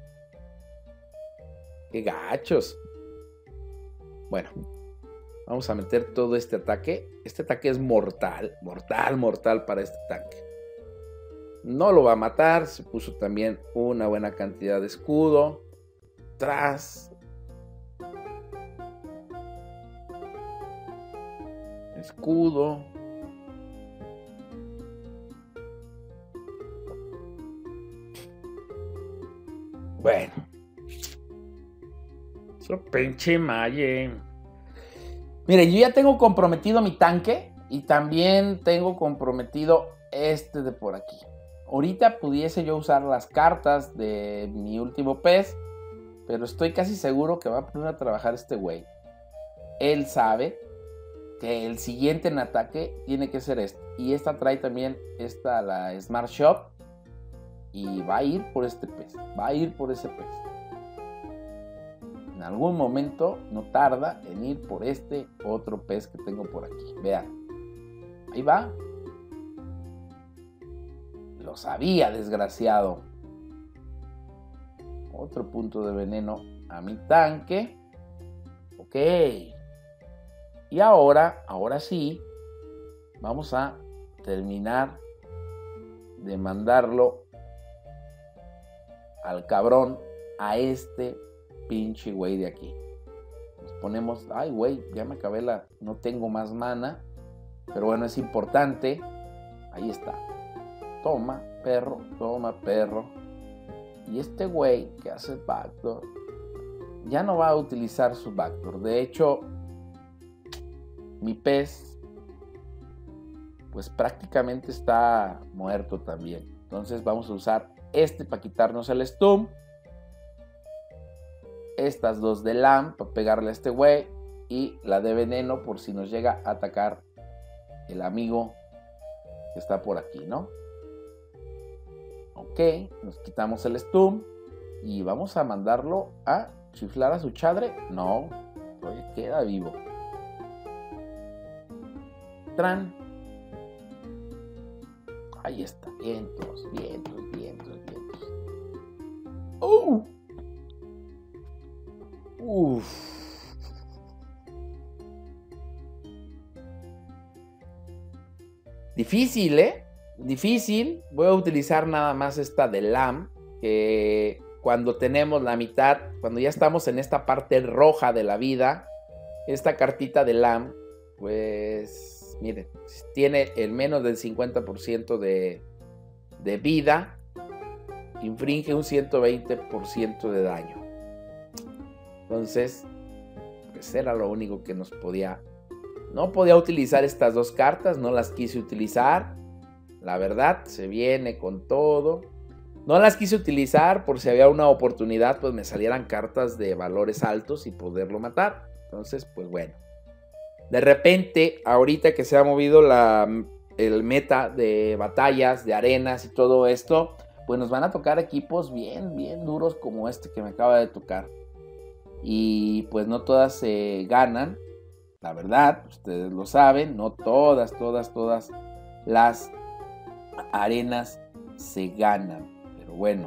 Speaker 1: ¡Qué gachos! Bueno, vamos a meter todo este ataque. Este ataque es mortal, mortal, mortal para este tanque. No lo va a matar. Se puso también una buena cantidad de escudo. Tras. Escudo. Bueno. Eso pinche malle. Miren, yo ya tengo comprometido mi tanque. Y también tengo comprometido este de por aquí. Ahorita pudiese yo usar las cartas de mi último pez. Pero estoy casi seguro que va a poner a trabajar este güey. Él sabe que el siguiente en ataque tiene que ser este. Y esta trae también esta, la Smart Shop. Y va a ir por este pez. Va a ir por ese pez. En algún momento no tarda en ir por este otro pez que tengo por aquí. Vean. Ahí va. Lo sabía, desgraciado. Otro punto de veneno a mi tanque. Ok. Y ahora, ahora sí, vamos a terminar de mandarlo al cabrón, a este pinche güey de aquí. Nos ponemos, ay güey, ya me acabé la, no tengo más mana, pero bueno, es importante. Ahí está. Toma, perro, toma, perro. Y este güey que hace backdoor, ya no va a utilizar su backdoor. De hecho, mi pez, pues prácticamente está muerto también. Entonces vamos a usar este para quitarnos el stun. Estas dos de lamp para pegarle a este güey. Y la de veneno por si nos llega a atacar el amigo que está por aquí, ¿no? Ok, nos quitamos el stun y vamos a mandarlo a chiflar a su chadre. No, todavía queda vivo. Tran. Ahí está, vientos, vientos, vientos, vientos. ¡Uh! Uf. Difícil, ¿eh? Difícil. Voy a utilizar nada más esta de Lam, que cuando tenemos la mitad, cuando ya estamos en esta parte roja de la vida, esta cartita de Lam, pues, miren, tiene el menos del cincuenta por ciento de, de vida, infringe un ciento veinte por ciento de daño. Entonces, pues era lo único que nos podía... No podía utilizar estas dos cartas, no las quise utilizar. La verdad, se viene con todo. No las quise utilizar por si había una oportunidad, pues me salieran cartas de valores altos y poderlo matar. Entonces, pues bueno. De repente, ahorita que se ha movido la, el meta de batallas, de arenas y todo esto, pues nos van a tocar equipos bien, bien duros como este que me acaba de tocar. Y pues no todas se ganan. La verdad, ustedes lo saben, no todas, todas, todas las arenas se ganan. Pero bueno.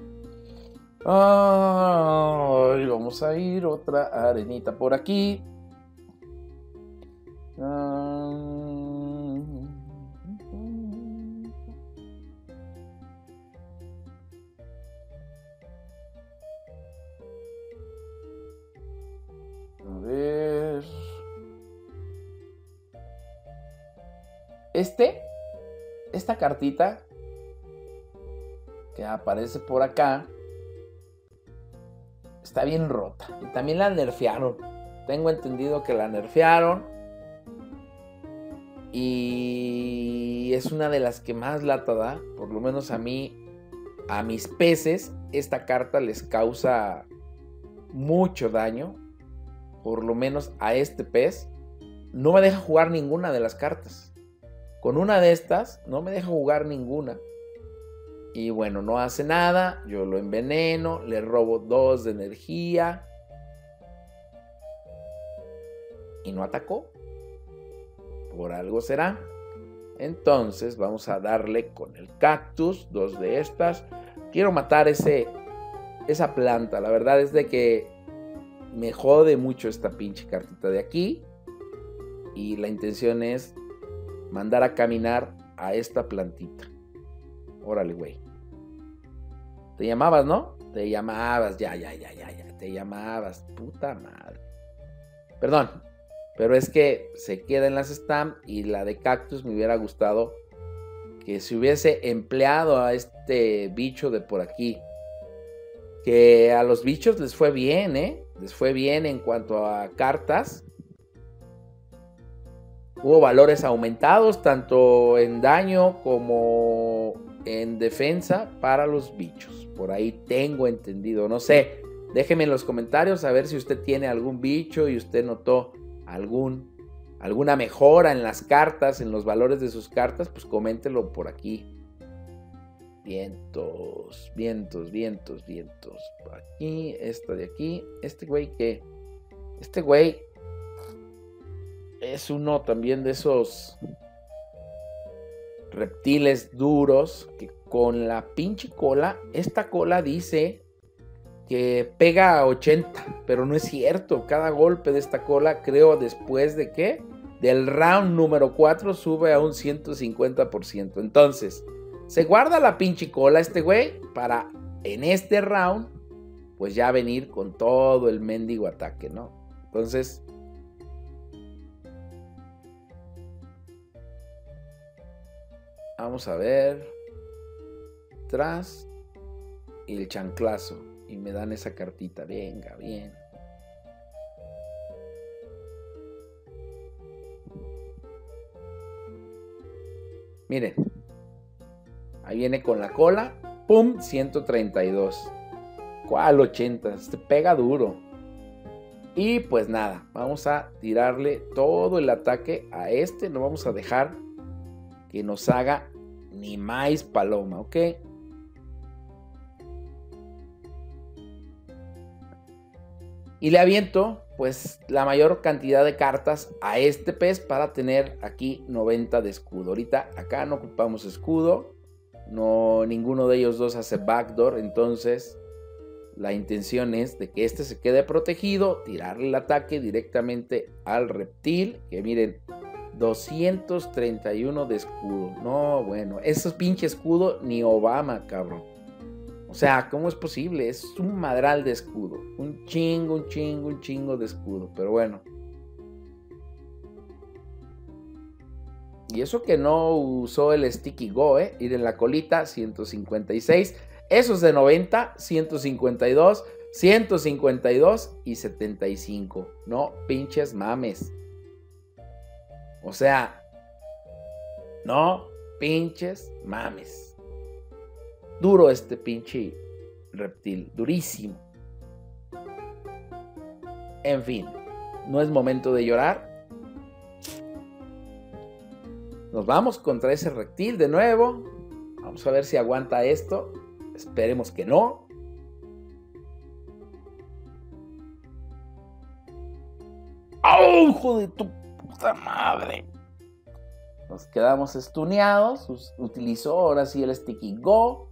Speaker 1: Ay, vamos a ir otra arenita por aquí. A ver. Este, esta cartita que aparece por acá está bien rota. Y también la nerfearon. Tengo entendido que la nerfearon. Y es una de las que más lata da. Por lo menos a mí, a mis peces, esta carta les causa mucho daño. Por lo menos a este pez. No me deja jugar ninguna de las cartas. Con una de estas no me deja jugar ninguna. Y bueno, no hace nada. Yo lo enveneno. Le robo dos de energía. Y no atacó. Por algo será. Entonces vamos a darle con el cactus. Dos de estas. Quiero matar ese, esa planta. La verdad es de que me jode mucho esta pinche cartita de aquí. Y la intención es mandar a caminar a esta plantita. Órale, güey. Te llamabas, ¿no? Te llamabas, ya, ya, ya, ya, ya. Te llamabas, puta madre. Perdón, pero es que se queda en las stam y la de cactus me hubiera gustado que se hubiese empleado a este bicho de por aquí. Que a los bichos les fue bien, ¿eh? Les fue bien en cuanto a cartas. Hubo valores aumentados tanto en daño como en defensa para los bichos. Por ahí tengo entendido. No sé. Déjeme en los comentarios a ver si usted tiene algún bicho y usted notó algún, alguna mejora en las cartas, en los valores de sus cartas. Pues coméntelo por aquí. Vientos, vientos, vientos, vientos. Por aquí, esta de aquí. Este güey que... Este güey... es uno también de esos reptiles duros que con la pinche cola, esta cola dice que pega a ochenta, pero no es cierto. Cada golpe de esta cola, creo después de que del round número cuatro sube a un ciento cincuenta por ciento. Entonces, se guarda la pinche cola este güey para en este round, pues ya venir con todo el mendigo ataque, ¿no? Entonces... vamos a ver. Tras. Y el chanclazo. Y me dan esa cartita. Venga, bien. Miren. Ahí viene con la cola. ¡Pum! ciento treinta y dos. ¿Cuál ochenta? Este pega duro. Y pues nada. Vamos a tirarle todo el ataque a este. No vamos a dejar que nos haga ni más paloma, ¿ok? Y le aviento pues la mayor cantidad de cartas a este pez para tener aquí noventa de escudo. Ahorita acá no ocupamos escudo. No, ninguno de ellos dos hace backdoor. Entonces la intención es de que este se quede protegido. Tirarle el ataque directamente al reptil. Que miren, doscientos treinta y uno de escudo. No, bueno, esos pinche escudo ni Obama, cabrón. O sea, ¿cómo es posible? Es un madral de escudo. Un chingo, un chingo, un chingo de escudo. Pero bueno. Y eso que no usó el Sticky Go, ¿eh? Ir en la colita, ciento cincuenta y seis. Esos de noventa, ciento cincuenta y dos, ciento cincuenta y dos y setenta y cinco. No pinches mames. O sea, no pinches mames. Duro este pinche reptil, durísimo. En fin, no es momento de llorar. Nos vamos contra ese reptil de nuevo. Vamos a ver si aguanta esto. Esperemos que no. ¡Oh, hijo de tu puta madre! Nos quedamos estuneados. Utilizó ahora sí el Sticky Go.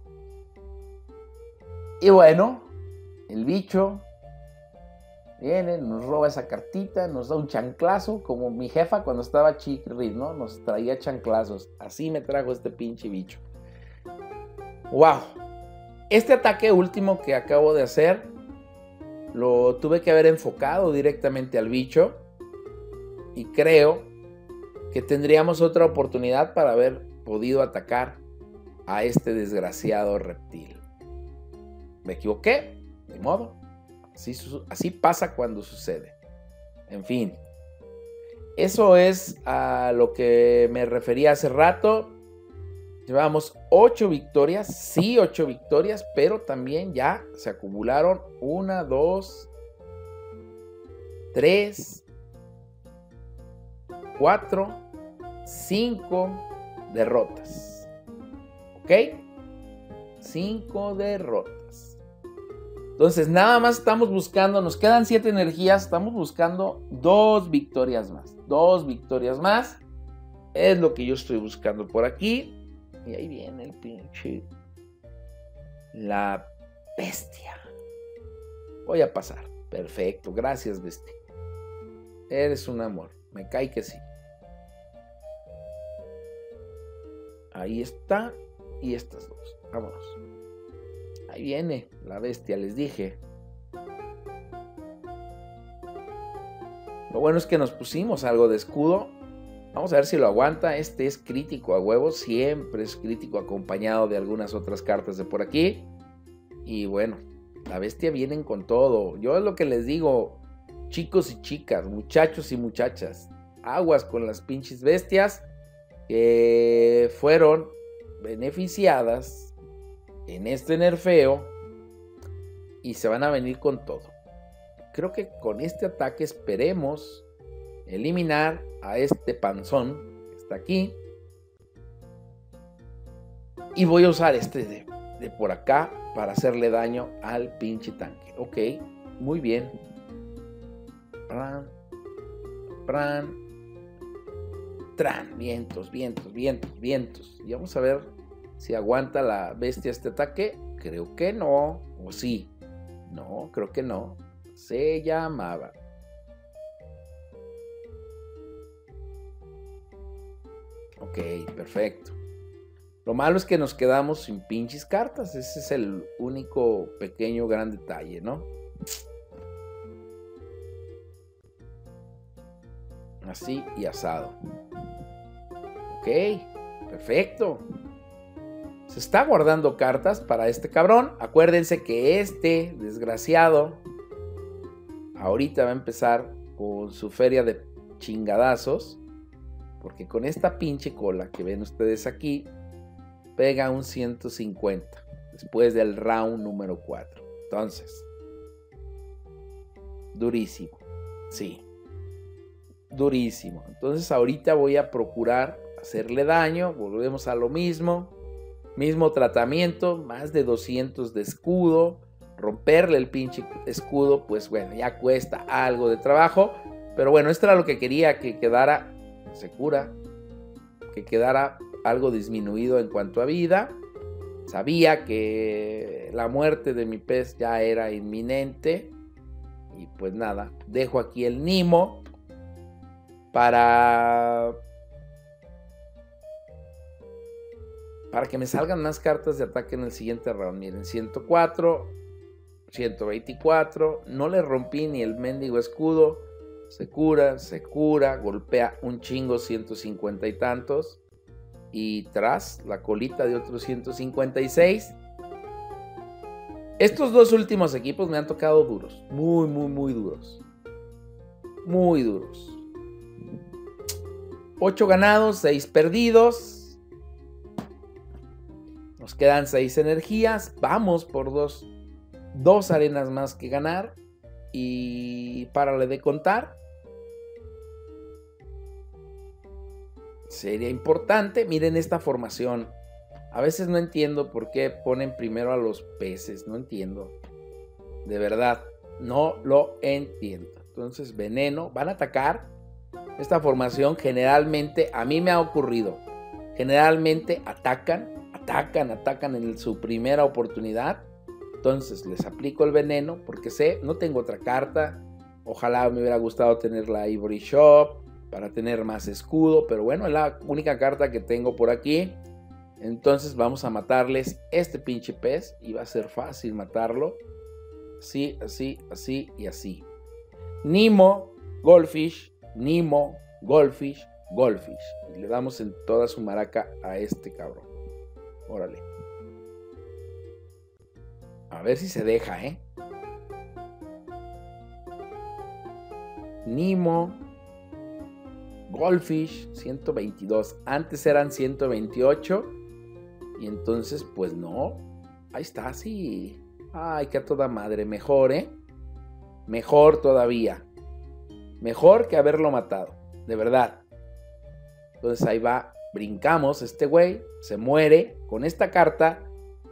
Speaker 1: Y bueno, el bicho viene, nos roba esa cartita, nos da un chanclazo, como mi jefa cuando estaba chiquirrit, ¿no? Nos traía chanclazos. Así me trajo este pinche bicho. ¡Wow! Este ataque último que acabo de hacer, lo tuve que haber enfocado directamente al bicho. Y creo que tendríamos otra oportunidad para haber podido atacar a este desgraciado reptil. Me equivoqué, de modo. Así, así pasa cuando sucede. En fin. Eso es a lo que me refería hace rato. Llevamos ocho victorias. Sí, ocho victorias. Pero también ya se acumularon una, dos, tres, cuatro, cinco derrotas. ¿Ok? Cinco derrotas. Entonces nada más estamos buscando, nos quedan siete energías, estamos buscando dos victorias más. Dos victorias más. Es lo que yo estoy buscando por aquí. Y ahí viene el pinche. La bestia. Voy a pasar. Perfecto, gracias bestia. Eres un amor, me cae que sí. Ahí está. Y estas dos, vámonos. Ahí viene la bestia, les dije. Lo bueno es que nos pusimos algo de escudo. Vamos a ver si lo aguanta. Este es crítico a huevo. Siempre es crítico acompañado de algunas otras cartas de por aquí. Y bueno, la bestia vienen con todo. Yo es lo que les digo, chicos y chicas, muchachos y muchachas. Aguas con las pinches bestias que fueron beneficiadas en este nerfeo y se van a venir con todo. Creo que con este ataque esperemos eliminar a este panzón que está aquí. Y voy a usar este de, de por acá para hacerle daño al pinche tanque. Ok, muy bien. Pran, pran, tran, vientos, vientos, vientos, vientos. Y vamos a ver si aguanta la bestia este ataque. Creo que no. O sí. No, creo que no. Se llamaba. Ok, perfecto. Lo malo es que nos quedamos sin pinches cartas. Ese es el único pequeño gran detalle, ¿no? Así y asado. Ok, perfecto. Se está guardando cartas para este cabrón. Acuérdense que este desgraciado ahorita va a empezar con su feria de chingadazos. Porque con esta pinche cola que ven ustedes aquí, pega un ciento cincuenta después del round número cuatro. Entonces, durísimo. Sí, durísimo. Entonces ahorita voy a procurar hacerle daño. Volvemos a lo mismo. Mismo tratamiento, más de doscientos de escudo. romperle el pinche escudo, pues bueno, ya cuesta algo de trabajo. Pero bueno, esto era lo que quería, que quedara, se cura, que quedara algo disminuido en cuanto a vida. Sabía que la muerte de mi pez ya era inminente. Y pues nada, dejo aquí el Nimo para... para que me salgan más cartas de ataque en el siguiente round. Miren, ciento cuatro, ciento veinticuatro, no le rompí ni el mendigo escudo. Se cura, se cura, golpea un chingo, ciento cincuenta y tantos. Y tras la colita de otros ciento cincuenta y seis. Estos dos últimos equipos me han tocado duros. Muy, muy, muy duros. Muy duros. ocho ganados, seis perdidos. Nos quedan seis energías. Vamos por dos, dos arenas más que ganar. Y párale de contar. Sería importante. Miren esta formación. A veces no entiendo por qué ponen primero a los peces. No entiendo. De verdad. No lo entiendo. Entonces, veneno. Van a atacar. Esta formación generalmente a mí me ha ocurrido. Generalmente atacan. Atacan, atacan en su primera oportunidad. Entonces les aplico el veneno. Porque sé, no tengo otra carta. Ojalá me hubiera gustado tener la Ivory Shop para tener más escudo, pero bueno, es la única carta que tengo por aquí. Entonces vamos a matarles este pinche pez y va a ser fácil matarlo. Así, así, así y así. Nimo, Goldfish, Nimo, Goldfish, Goldfish. Y le damos en toda su maraca a este cabrón. Órale. A ver si se deja, ¿eh? Nimo, Goldfish, ciento veintidós. Antes eran ciento veintiocho. Y entonces, pues no. Ahí está, sí. Ay, que a toda madre. Mejor, ¿eh? Mejor todavía. Mejor que haberlo matado. De verdad. Entonces ahí va. Brincamos. Este güey se muere con esta carta.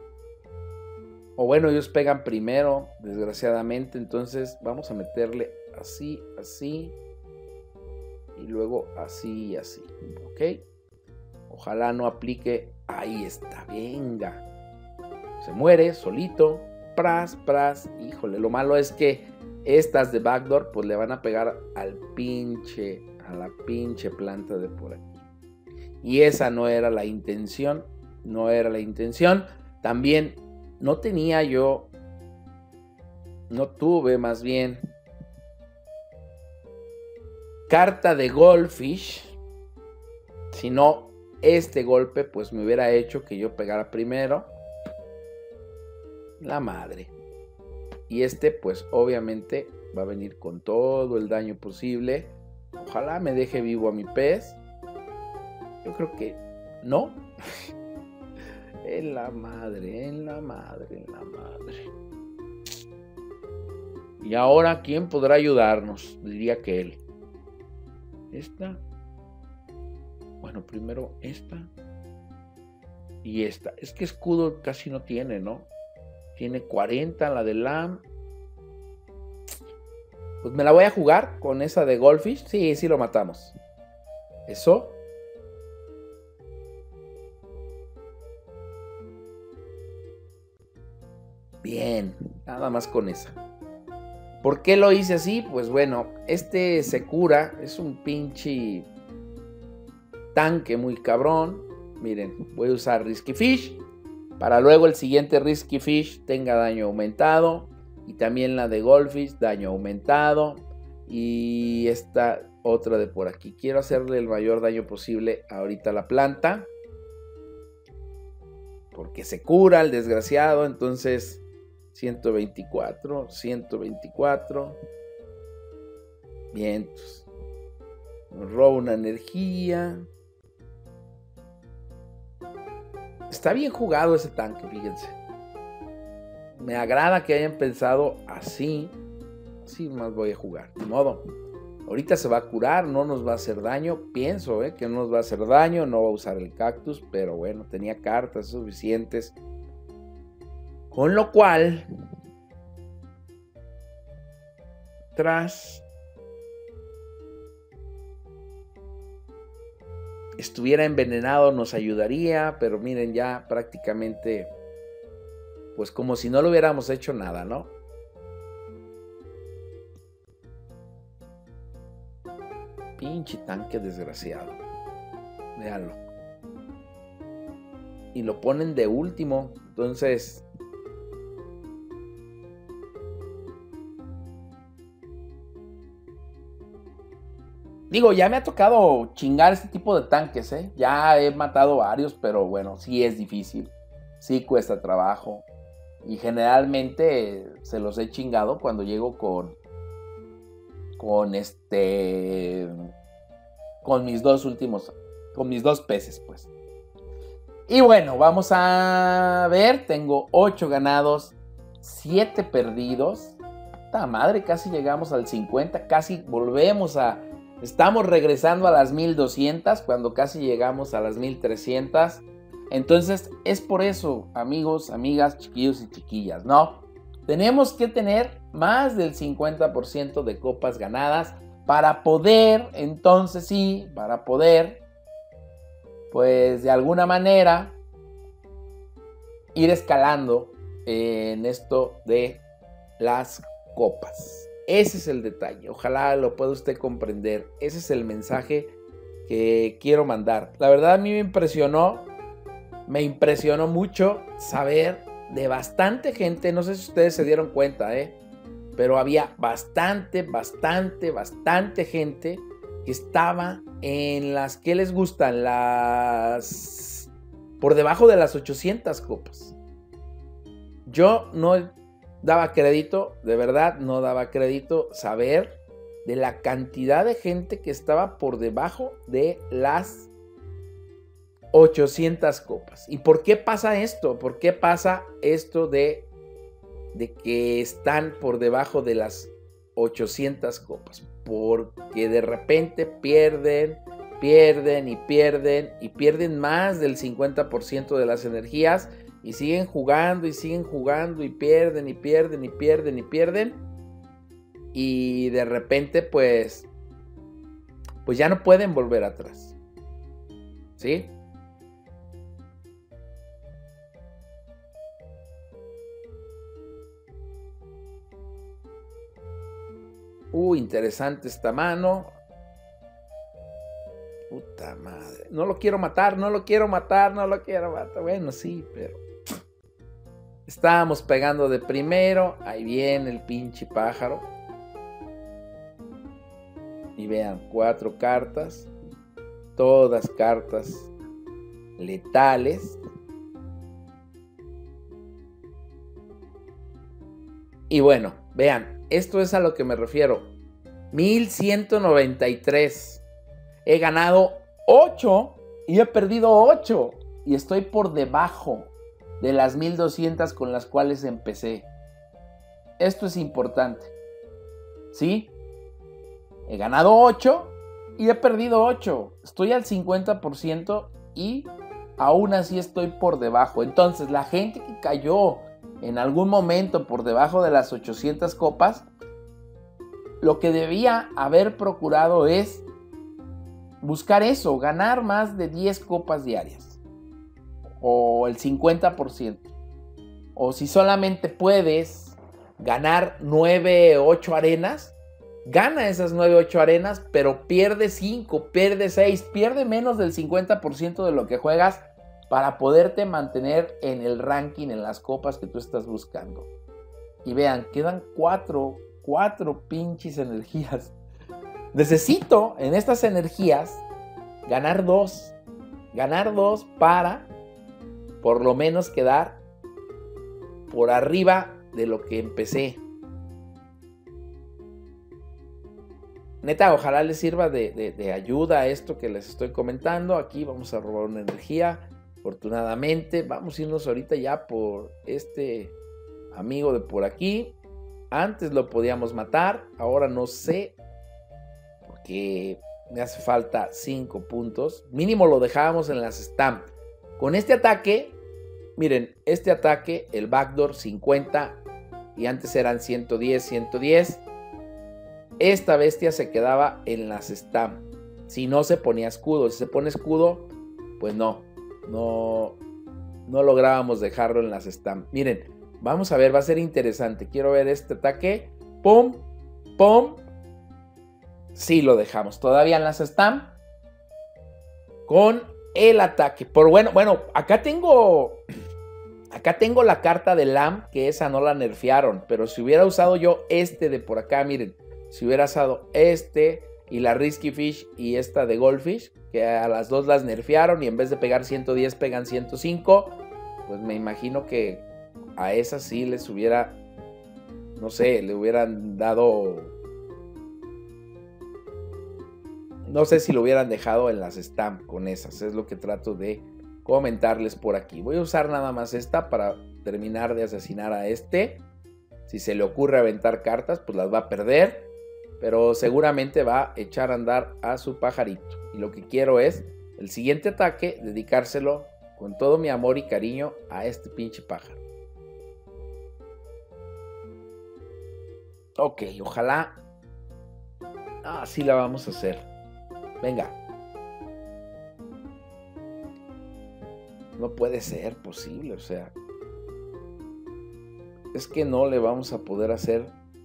Speaker 1: O bueno, ellos pegan primero, desgraciadamente. Entonces vamos a meterle así, así. Y luego así y así. ¿Ok? Ojalá no aplique. Ahí está. Venga. Se muere solito. Pras, pras. Híjole, lo malo es que estas de backdoor pues le van a pegar al pinche, a la pinche planta de por aquí. Y esa no era la intención. No era la intención. También no tenía yo, no tuve más bien carta de Goldfish, sino este golpe pues me hubiera hecho que yo pegara primero. La madre. Y este pues obviamente va a venir con todo el daño posible. Ojalá me deje vivo a mi pez. Yo creo que no. En la madre, en la madre, en la madre. Y ahora, ¿quién podrá ayudarnos? Diría que él. Esta. Bueno, primero esta. Y esta. Es que escudo casi no tiene, ¿no? Tiene cuarenta la de Lam. Pues me la voy a jugar con esa de Goldfish. Sí, sí lo matamos. Eso. Bien, nada más con esa. ¿Por qué lo hice así? Pues bueno, este se cura. Es un pinche tanque muy cabrón. Miren, voy a usar Risky Fish. Para luego el siguiente Risky Fish tenga daño aumentado. Y también la de Goldfish, daño aumentado. Y esta otra de por aquí. Quiero hacerle el mayor daño posible ahorita a la planta. Porque se cura el desgraciado. Entonces ciento veinticuatro, ciento veinticuatro. Bien. Nos roba una energía. Está bien jugado ese tanque, fíjense. Me agrada que hayan pensado así. Así más voy a jugar. De modo. Ahorita se va a curar, no nos va a hacer daño. Pienso eh, que no nos va a hacer daño. No va a usar el cactus. Pero bueno, tenía cartas suficientes. Con lo cual, mientras estuviera envenenado nos ayudaría, pero miren, ya prácticamente, pues como si no lo hubiéramos hecho nada, ¿no? Pinche tanque desgraciado. Véanlo. Y lo ponen de último. Entonces, digo, ya me ha tocado chingar este tipo de tanques, ¿eh? Ya he matado varios, pero bueno, sí es difícil. Sí cuesta trabajo. Y generalmente se los he chingado cuando llego con... Con este... Con mis dos últimos... Con mis dos peces, pues. Y bueno, vamos a ver. Tengo ocho ganados, siete perdidos. Puta madre, casi llegamos al cincuenta. Casi volvemos a... Estamos regresando a las mil doscientas cuando casi llegamos a las mil trescientas. Entonces es por eso, amigos, amigas, chiquillos y chiquillas, ¿no? Tenemos que tener más del cincuenta por ciento de copas ganadas para poder, entonces sí, para poder, pues de alguna manera, ir escalando en esto de las copas. Ese es el detalle, ojalá lo pueda usted comprender. Ese es el mensaje que quiero mandar. La verdad a mí me impresionó, me impresionó mucho saber de bastante gente, no sé si ustedes se dieron cuenta, ¿eh? Pero había bastante, bastante, bastante gente que estaba en las que les gustan, las... por debajo de las ochocientas copas. Yo no daba crédito, de verdad no daba crédito saber de la cantidad de gente que estaba por debajo de las ochocientas copas. ¿Y por qué pasa esto? ¿Por qué pasa esto de, de que están por debajo de las ochocientas copas? Porque de repente pierden, pierden y pierden y pierden más del cincuenta por ciento de las energías y siguen jugando y siguen jugando y pierden y pierden y pierden y pierden y de repente pues pues ya no pueden volver atrás, ¿sí? Uh, interesante esta mano. Puta madre. No lo quiero matar, no lo quiero matar, no lo quiero matar. Bueno, sí, pero... Estábamos pegando de primero. Ahí viene el pinche pájaro. Y vean, cuatro cartas. Todas cartas letales. Y bueno, vean, esto es a lo que me refiero. mil ciento noventa y tres. He ganado ocho y he perdido ocho. Y estoy por debajo de las mil doscientas con las cuales empecé. Esto es importante. ¿Sí? He ganado ocho y he perdido ocho. Estoy al cincuenta por ciento y aún así estoy por debajo. Entonces, la gente que cayó en algún momento por debajo de las ochocientas copas, lo que debía haber procurado es buscar eso, ganar más de diez copas diarias o el cincuenta por ciento. O si solamente puedes ganar nueve, ocho arenas, gana esas nueve, ocho arenas, pero pierde cinco, pierde seis, pierde menos del cincuenta por ciento de lo que juegas para poderte mantener en el ranking, en las copas que tú estás buscando. Y vean, quedan cuatro, cuatro pinches energías. Necesito en estas energías ganar dos. Ganar dos para por lo menos quedar por arriba de lo que empecé. Neta, ojalá les sirva de, de, de ayuda a esto que les estoy comentando. Aquí vamos a robar una energía. Afortunadamente, vamos a irnos ahorita ya por este amigo de por aquí. Antes lo podíamos matar, ahora no sé, porque me hace falta cinco puntos. Mínimo lo dejábamos en las stamp. Con este ataque, miren, este ataque, el backdoor cincuenta, y antes eran ciento diez, ciento diez. esta bestia se quedaba en las stam. Si no se ponía escudo. Si se pone escudo, pues no. No, no lográbamos dejarlo en las stam. Miren, vamos a ver, va a ser interesante. Quiero ver este ataque. Pum, pum. Sí lo dejamos. Todavía en las stam. Con el ataque. Por bueno, bueno, acá tengo... Acá tengo la carta de Lam, que esa no la nerfearon. Pero si hubiera usado yo este de por acá, miren. Si hubiera usado este y la Risky Fish y esta de Goldfish, que a las dos las nerfearon y en vez de pegar ciento diez pegan ciento cinco, pues me imagino que a esas sí les hubiera, no sé, le hubieran dado, no sé si lo hubieran dejado en las stamp con esas, es lo que trato de comentarles por aquí. Voy a usar nada más esta para terminar de asesinar a este. Si se le ocurre aventar cartas, pues las va a perder. Pero seguramente va a echar a andar a su pajarito. Y lo que quiero es, el siguiente ataque, dedicárselo con todo mi amor y cariño a este pinche pájaro. Ok, ojalá. Así la vamos a hacer. Venga. No puede ser posible, o sea. Es que no le vamos a poder hacer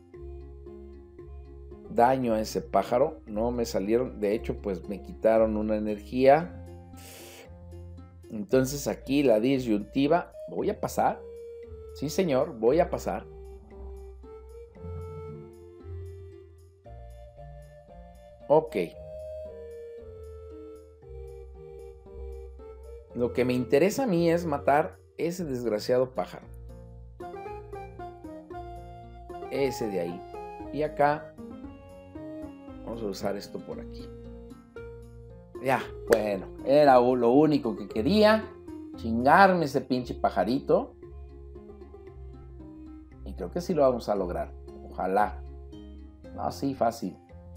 Speaker 1: daño a ese pájaro. No me salieron, de hecho pues me quitaron una energía. Entonces aquí la disyuntiva, voy a pasar. Sí señor, voy a pasar. Ok. Lo que me interesa a mí es matar ese desgraciado pájaro. Ese de ahí. Y acá vamos a usar esto por aquí. Ya, bueno, era lo único que quería. Chingarme ese pinche pajarito. Y creo que sí lo vamos a lograr. Ojalá. No, sí, fácil.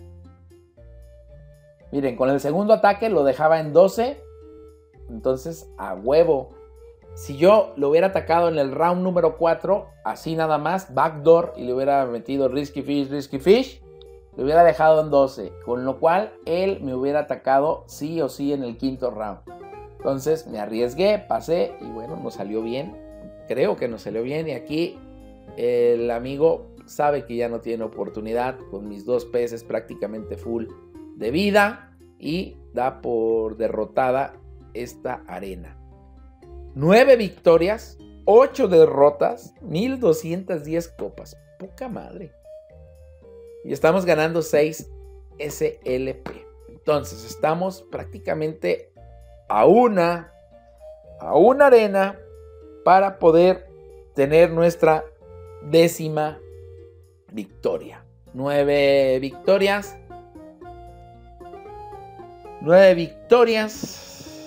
Speaker 1: Miren, con el segundo ataque lo dejaba en doce. Entonces, a huevo. Si yo lo hubiera atacado en el round número cuatro, así nada más, backdoor, y le hubiera metido Risky Fish, Risky Fish, lo hubiera dejado en doce. Con lo cual, él me hubiera atacado sí o sí en el quinto round. Entonces, me arriesgué, pasé, y bueno, nos salió bien. Creo que nos salió bien, y aquí el amigo sabe que ya no tiene oportunidad, con mis dos peces prácticamente full de vida, y da por derrotada esta arena. nueve victorias, ocho derrotas, mil doscientas diez copas. Poca madre. Y estamos ganando seis S L P. Entonces estamos prácticamente a una, a una arena para poder tener nuestra décima victoria. Nueve victorias. Nueve victorias.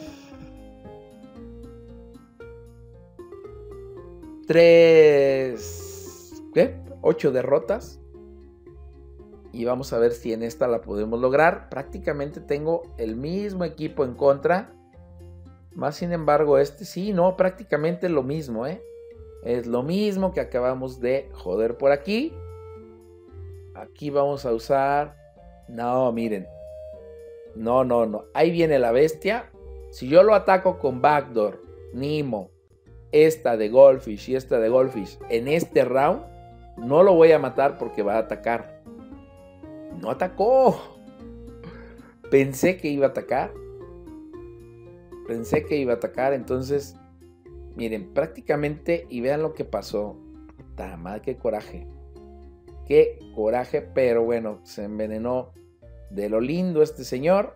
Speaker 1: Tres, ¿qué? Ocho derrotas. Y vamos a ver si en esta la podemos lograr. Prácticamente tengo el mismo equipo en contra. Más sin embargo, este sí, no, prácticamente lo mismo, ¿eh? Es lo mismo que acabamos de joder por aquí. Aquí vamos a usar... No, miren. No, no, no. Ahí viene la bestia. Si yo lo ataco con backdoor, Nemo, esta de Goldfish y esta de Goldfish en este round, no lo voy a matar porque va a atacar. No atacó. Pensé que iba a atacar. Pensé que iba a atacar. Entonces, miren, prácticamente, y vean lo que pasó. Puta madre, qué coraje. Qué coraje, pero bueno, se envenenó de lo lindo este señor.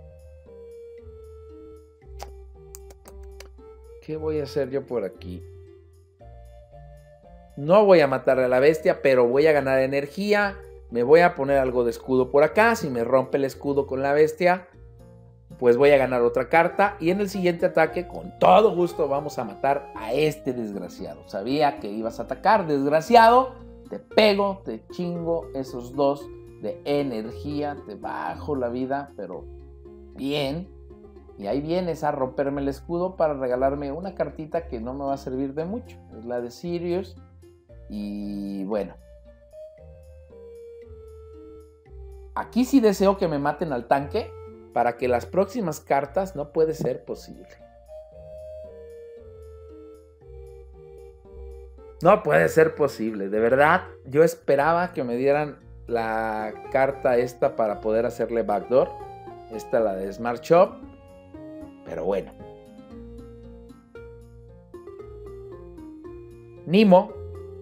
Speaker 1: ¿Qué voy a hacer yo por aquí? No voy a matar a la bestia, pero voy a ganar energía. Me voy a poner algo de escudo por acá. Si me rompe el escudo con la bestia, pues voy a ganar otra carta. Y en el siguiente ataque, con todo gusto, vamos a matar a este desgraciado. Sabía que ibas a atacar, desgraciado. Te pego, te chingo esos dos de energía. Te bajo la vida, pero bien. Y ahí vienes a romperme el escudo para regalarme una cartita que no me va a servir de mucho. Es la de Sirius. Y bueno. Aquí sí deseo que me maten al tanque para que las próximas cartas no puede ser posible. No puede ser posible. De verdad, yo esperaba que me dieran la carta esta para poder hacerle backdoor. Esta la de Smart Shop. Pero bueno. Nemo,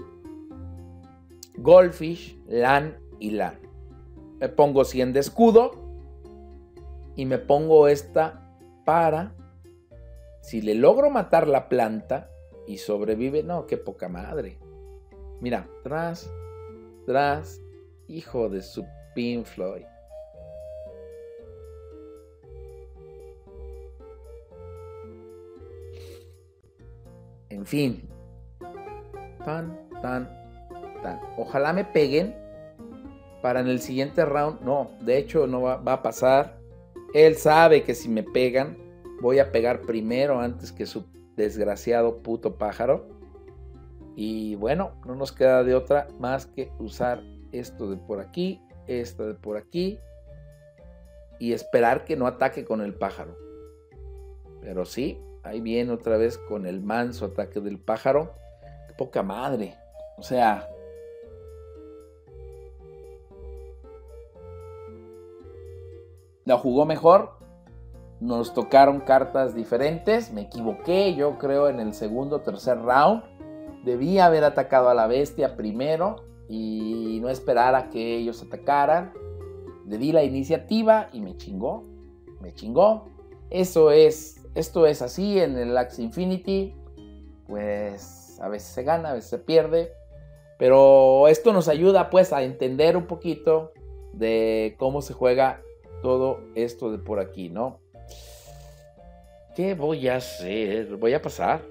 Speaker 1: Goldfish, Lan y Lan. Me pongo cien de escudo. Y me pongo esta para... Si le logro matar la planta y sobrevive... No, qué poca madre. Mira, tras, tras... Hijo de su Pink Floyd. En fin. Tan, tan, tan. Ojalá me peguen para en el siguiente round. No, de hecho no va, va a pasar. Él sabe que si me pegan, voy a pegar primero antes que su desgraciado puto pájaro. Y bueno, no nos queda de otra más que usar esto de por aquí, esta de por aquí. Y esperar que no ataque con el pájaro. Pero sí, ahí viene otra vez con el manso ataque del pájaro. Qué poca madre. O sea... La jugó mejor. Nos tocaron cartas diferentes. Me equivoqué, yo creo, en el segundo o tercer round. Debí haber atacado a la bestia primero y no esperar a que ellos atacaran. Le di la iniciativa y me chingó. Me chingó. Eso es, esto es así en el Axie Infinity. Pues a veces se gana, a veces se pierde. Pero esto nos ayuda pues a entender un poquito de cómo se juega todo esto de por aquí, ¿no? ¿Qué voy a hacer? Voy a pasar.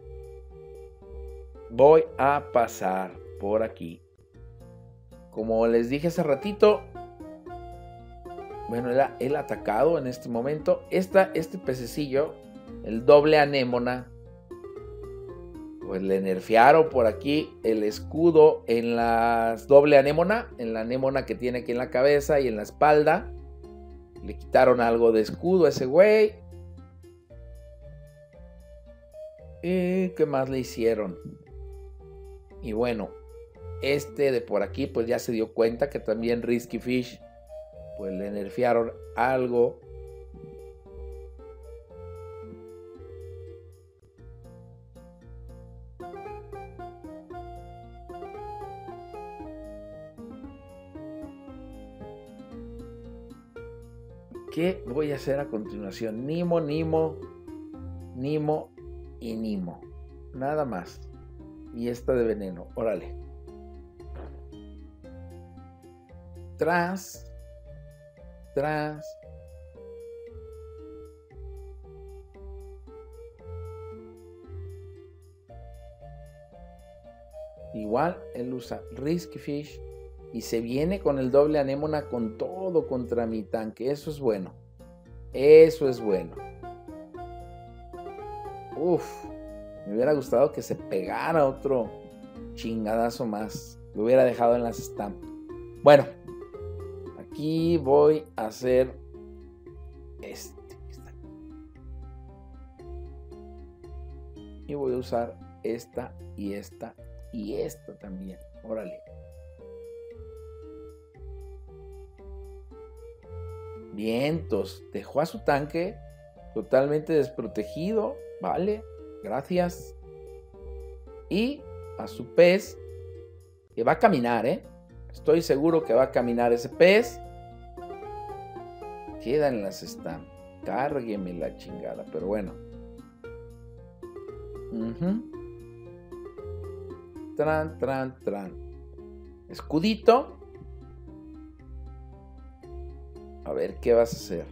Speaker 1: Voy a pasar por aquí. Como les dije hace ratito, bueno, era el atacado en este momento. Esta, este pececillo, el doble anémona, pues le nerfearon por aquí el escudo en la doble anémona, en la anémona que tiene aquí en la cabeza y en la espalda. Le quitaron algo de escudo a ese güey. ¿Y qué más le hicieron? Y bueno, este de por aquí pues ya se dio cuenta que también Risky Fish pues le nerfearon algo. ¿Qué voy a hacer a continuación? Nemo, Nemo, Nemo y Nemo. Nada más. Y esta de veneno. Órale. Tras. Tras. Igual él usa Risky Fish. Y se viene con el doble anémona con todo contra mi tanque. Eso es bueno. Eso es bueno. Uf. Me hubiera gustado que se pegara otro chingadazo más. Lo hubiera dejado en las estampas. Bueno. Aquí voy a hacer este. Y voy a usar esta y esta y esta también. Órale. Vientos, dejó a su tanque totalmente desprotegido, vale, gracias. Y a su pez, que va a caminar, ¿eh? Estoy seguro que va a caminar ese pez. Queda en las estampas. Cárgueme la chingada, pero bueno. Uh-huh. Tran, tran, tran. Escudito. A ver, ¿qué vas a hacer?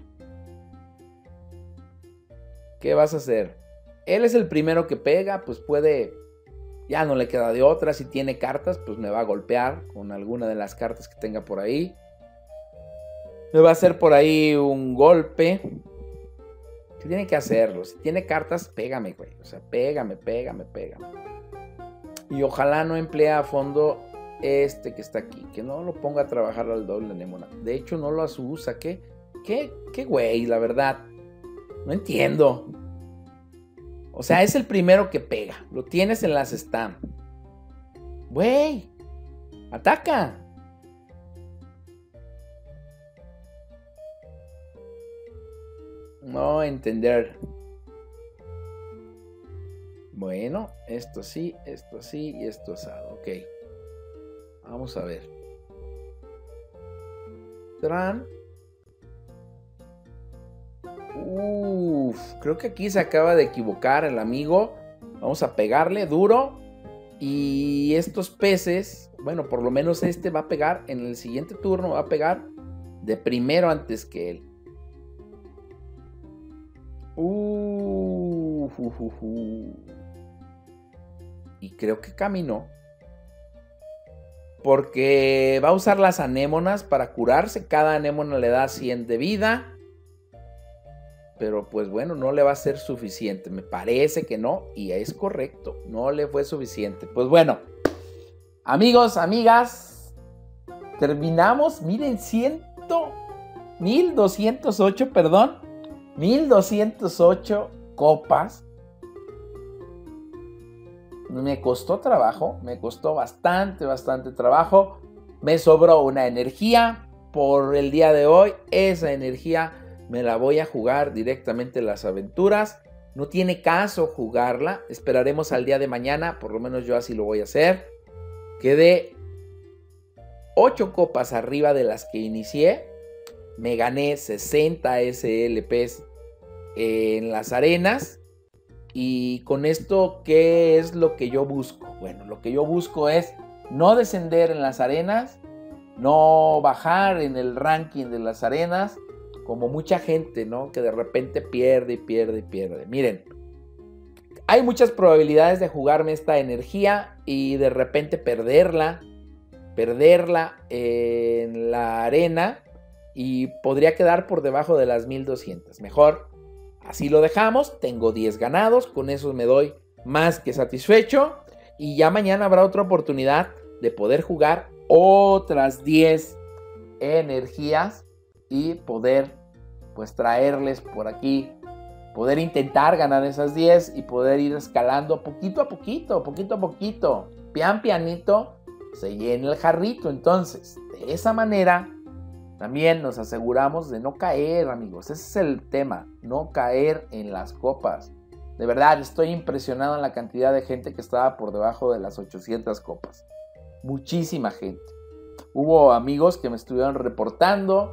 Speaker 1: ¿Qué vas a hacer? Él es el primero que pega, pues puede... Ya no le queda de otra. Si tiene cartas, pues me va a golpear con alguna de las cartas que tenga por ahí. Me va a hacer por ahí un golpe. Si tiene que hacerlo. Si tiene cartas, pégame, güey. O sea, pégame, pégame, pégame. Y ojalá no emplee a fondo este que está aquí, que no lo ponga a trabajar al doble anémona. De hecho, no lo usa. ¿Qué? ¿Qué? ¿Qué güey? La verdad. No entiendo. O sea, es el primero que pega. Lo tienes en las stam. Güey. Ataca. No entender. Bueno, esto sí, esto sí y esto asado. Ok. Vamos a ver. Tran. Uf, creo que aquí se acaba de equivocar el amigo. Vamos a pegarle duro. Y estos peces, bueno, por lo menos este va a pegar en el siguiente turno, va a pegar de primero antes que él. Uh, uh, uh, uh. Y creo que caminó. Porque va a usar las anémonas para curarse. Cada anémona le da cien de vida. Pero pues bueno, no le va a ser suficiente. Me parece que no. Y es correcto. No le fue suficiente. Pues bueno. Amigos, amigas. Terminamos. Miren, cien. mil doscientos ocho, perdón. mil doscientos ocho copas. Me costó trabajo. Me costó bastante, bastante trabajo. Me sobró una energía por el día de hoy. Esa energía me la voy a jugar directamente en las aventuras. No tiene caso jugarla. Esperaremos al día de mañana. Por lo menos yo así lo voy a hacer. Quedé ocho copas arriba de las que inicié. Me gané sesenta S L Ps en las arenas. Y con esto, ¿qué es lo que yo busco? Bueno, lo que yo busco es no descender en las arenas. No bajar en el ranking de las arenas. Como mucha gente, ¿no? Que de repente pierde y pierde y pierde. Miren, hay muchas probabilidades de jugarme esta energía y de repente perderla. Perderla en la arena y podría quedar por debajo de las mil doscientas. Mejor así lo dejamos. Tengo diez ganados. Con eso me doy más que satisfecho. Y ya mañana habrá otra oportunidad de poder jugar otras diez energías. Y poder pues traerles por aquí, poder intentar ganar esas diez y poder ir escalando poquito a poquito, poquito a poquito, pian pianito, se llena el jarrito. Entonces, de esa manera también nos aseguramos de no caer, amigos. Ese es el tema, no caer en las copas. De verdad, estoy impresionado en la cantidad de gente que estaba por debajo de las ochocientas copas. Muchísima gente. Hubo amigos que me estuvieron reportando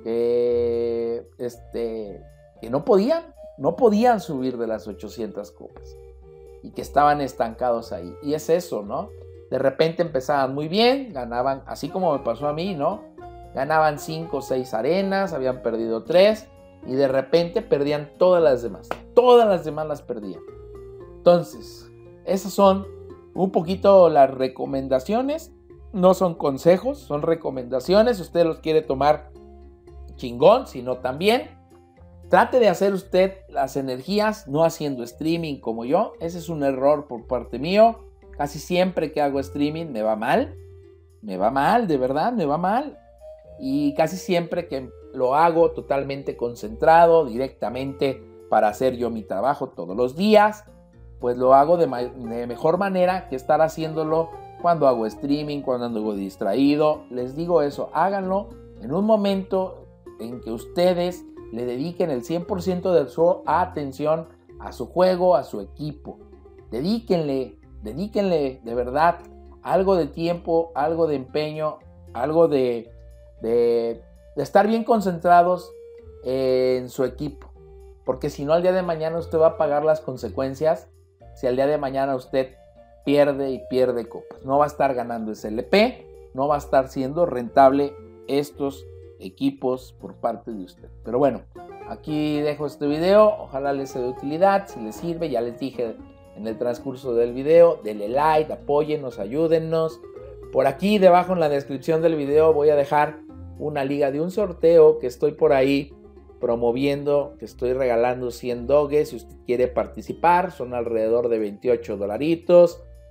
Speaker 1: que, este, que no podían, no podían subir de las ochocientas copas y que estaban estancados ahí. Y es eso, ¿no? De repente empezaban muy bien, ganaban, así como me pasó a mí, ¿no? Ganaban cinco o seis arenas, habían perdido tres y de repente perdían todas las demás. Todas las demás las perdían. Entonces, esas son un poquito las recomendaciones. No son consejos, son recomendaciones. Si usted los quiere tomar, chingón, sino también trate de hacer usted las energías no haciendo streaming como yo. Ese es un error por parte mío. Casi siempre que hago streaming me va mal, me va mal, de verdad, me va mal. Y casi siempre que lo hago totalmente concentrado, directamente para hacer yo mi trabajo todos los días, pues lo hago de, de mejor manera que estar haciéndolo cuando hago streaming, cuando ando distraído. Les digo eso, háganlo en un momento en que ustedes le dediquen el cien por ciento de su atención a su juego, a su equipo. Dedíquenle, dedíquenle de verdad algo de tiempo, algo de empeño, algo de, de, de estar bien concentrados en su equipo. Porque si no, al día de mañana usted va a pagar las consecuencias. Si al día de mañana usted pierde y pierde copas, no va a estar ganando S L P, no va a estar siendo rentable estos equipos por parte de usted. Pero bueno, aquí dejo este video, ojalá les sea de utilidad. Si les sirve, ya les dije en el transcurso del video, denle like, apóyennos, ayúdennos. Por aquí debajo en la descripción del video voy a dejar una liga de un sorteo que estoy por ahí promoviendo, que estoy regalando cien doges. Si usted quiere participar, son alrededor de veintiocho dolaritos.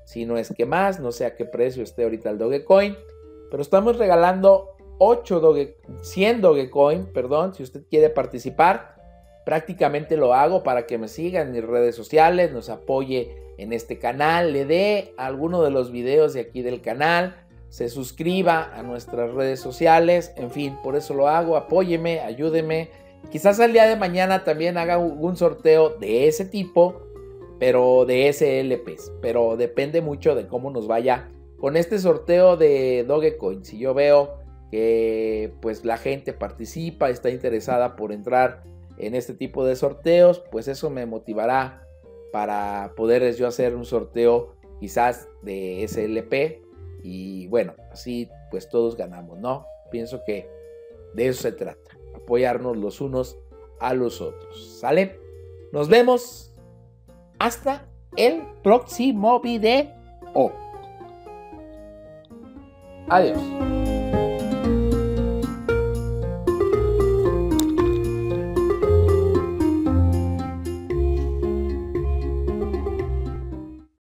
Speaker 1: si no es que más, no sé a qué precio esté ahorita el Dogecoin, pero estamos regalando ocho Doge, cien Dogecoin, perdón, si usted quiere participar, prácticamente lo hago para que me siga en mis redes sociales, nos apoye en este canal, le dé a alguno de los videos de aquí del canal, se suscriba a nuestras redes sociales, en fin, por eso lo hago, apóyeme, ayúdeme. Quizás al día de mañana también haga un sorteo de ese tipo, pero de S L Ps, pero depende mucho de cómo nos vaya con este sorteo de Dogecoin. Si yo veo que pues la gente participa, está interesada por entrar en este tipo de sorteos, pues eso me motivará para poder yo hacer un sorteo quizás de S L P y bueno, así pues todos ganamos, ¿no? Pienso que de eso se trata, apoyarnos los unos a los otros, ¿sale? Nos vemos hasta el próximo video. Adiós.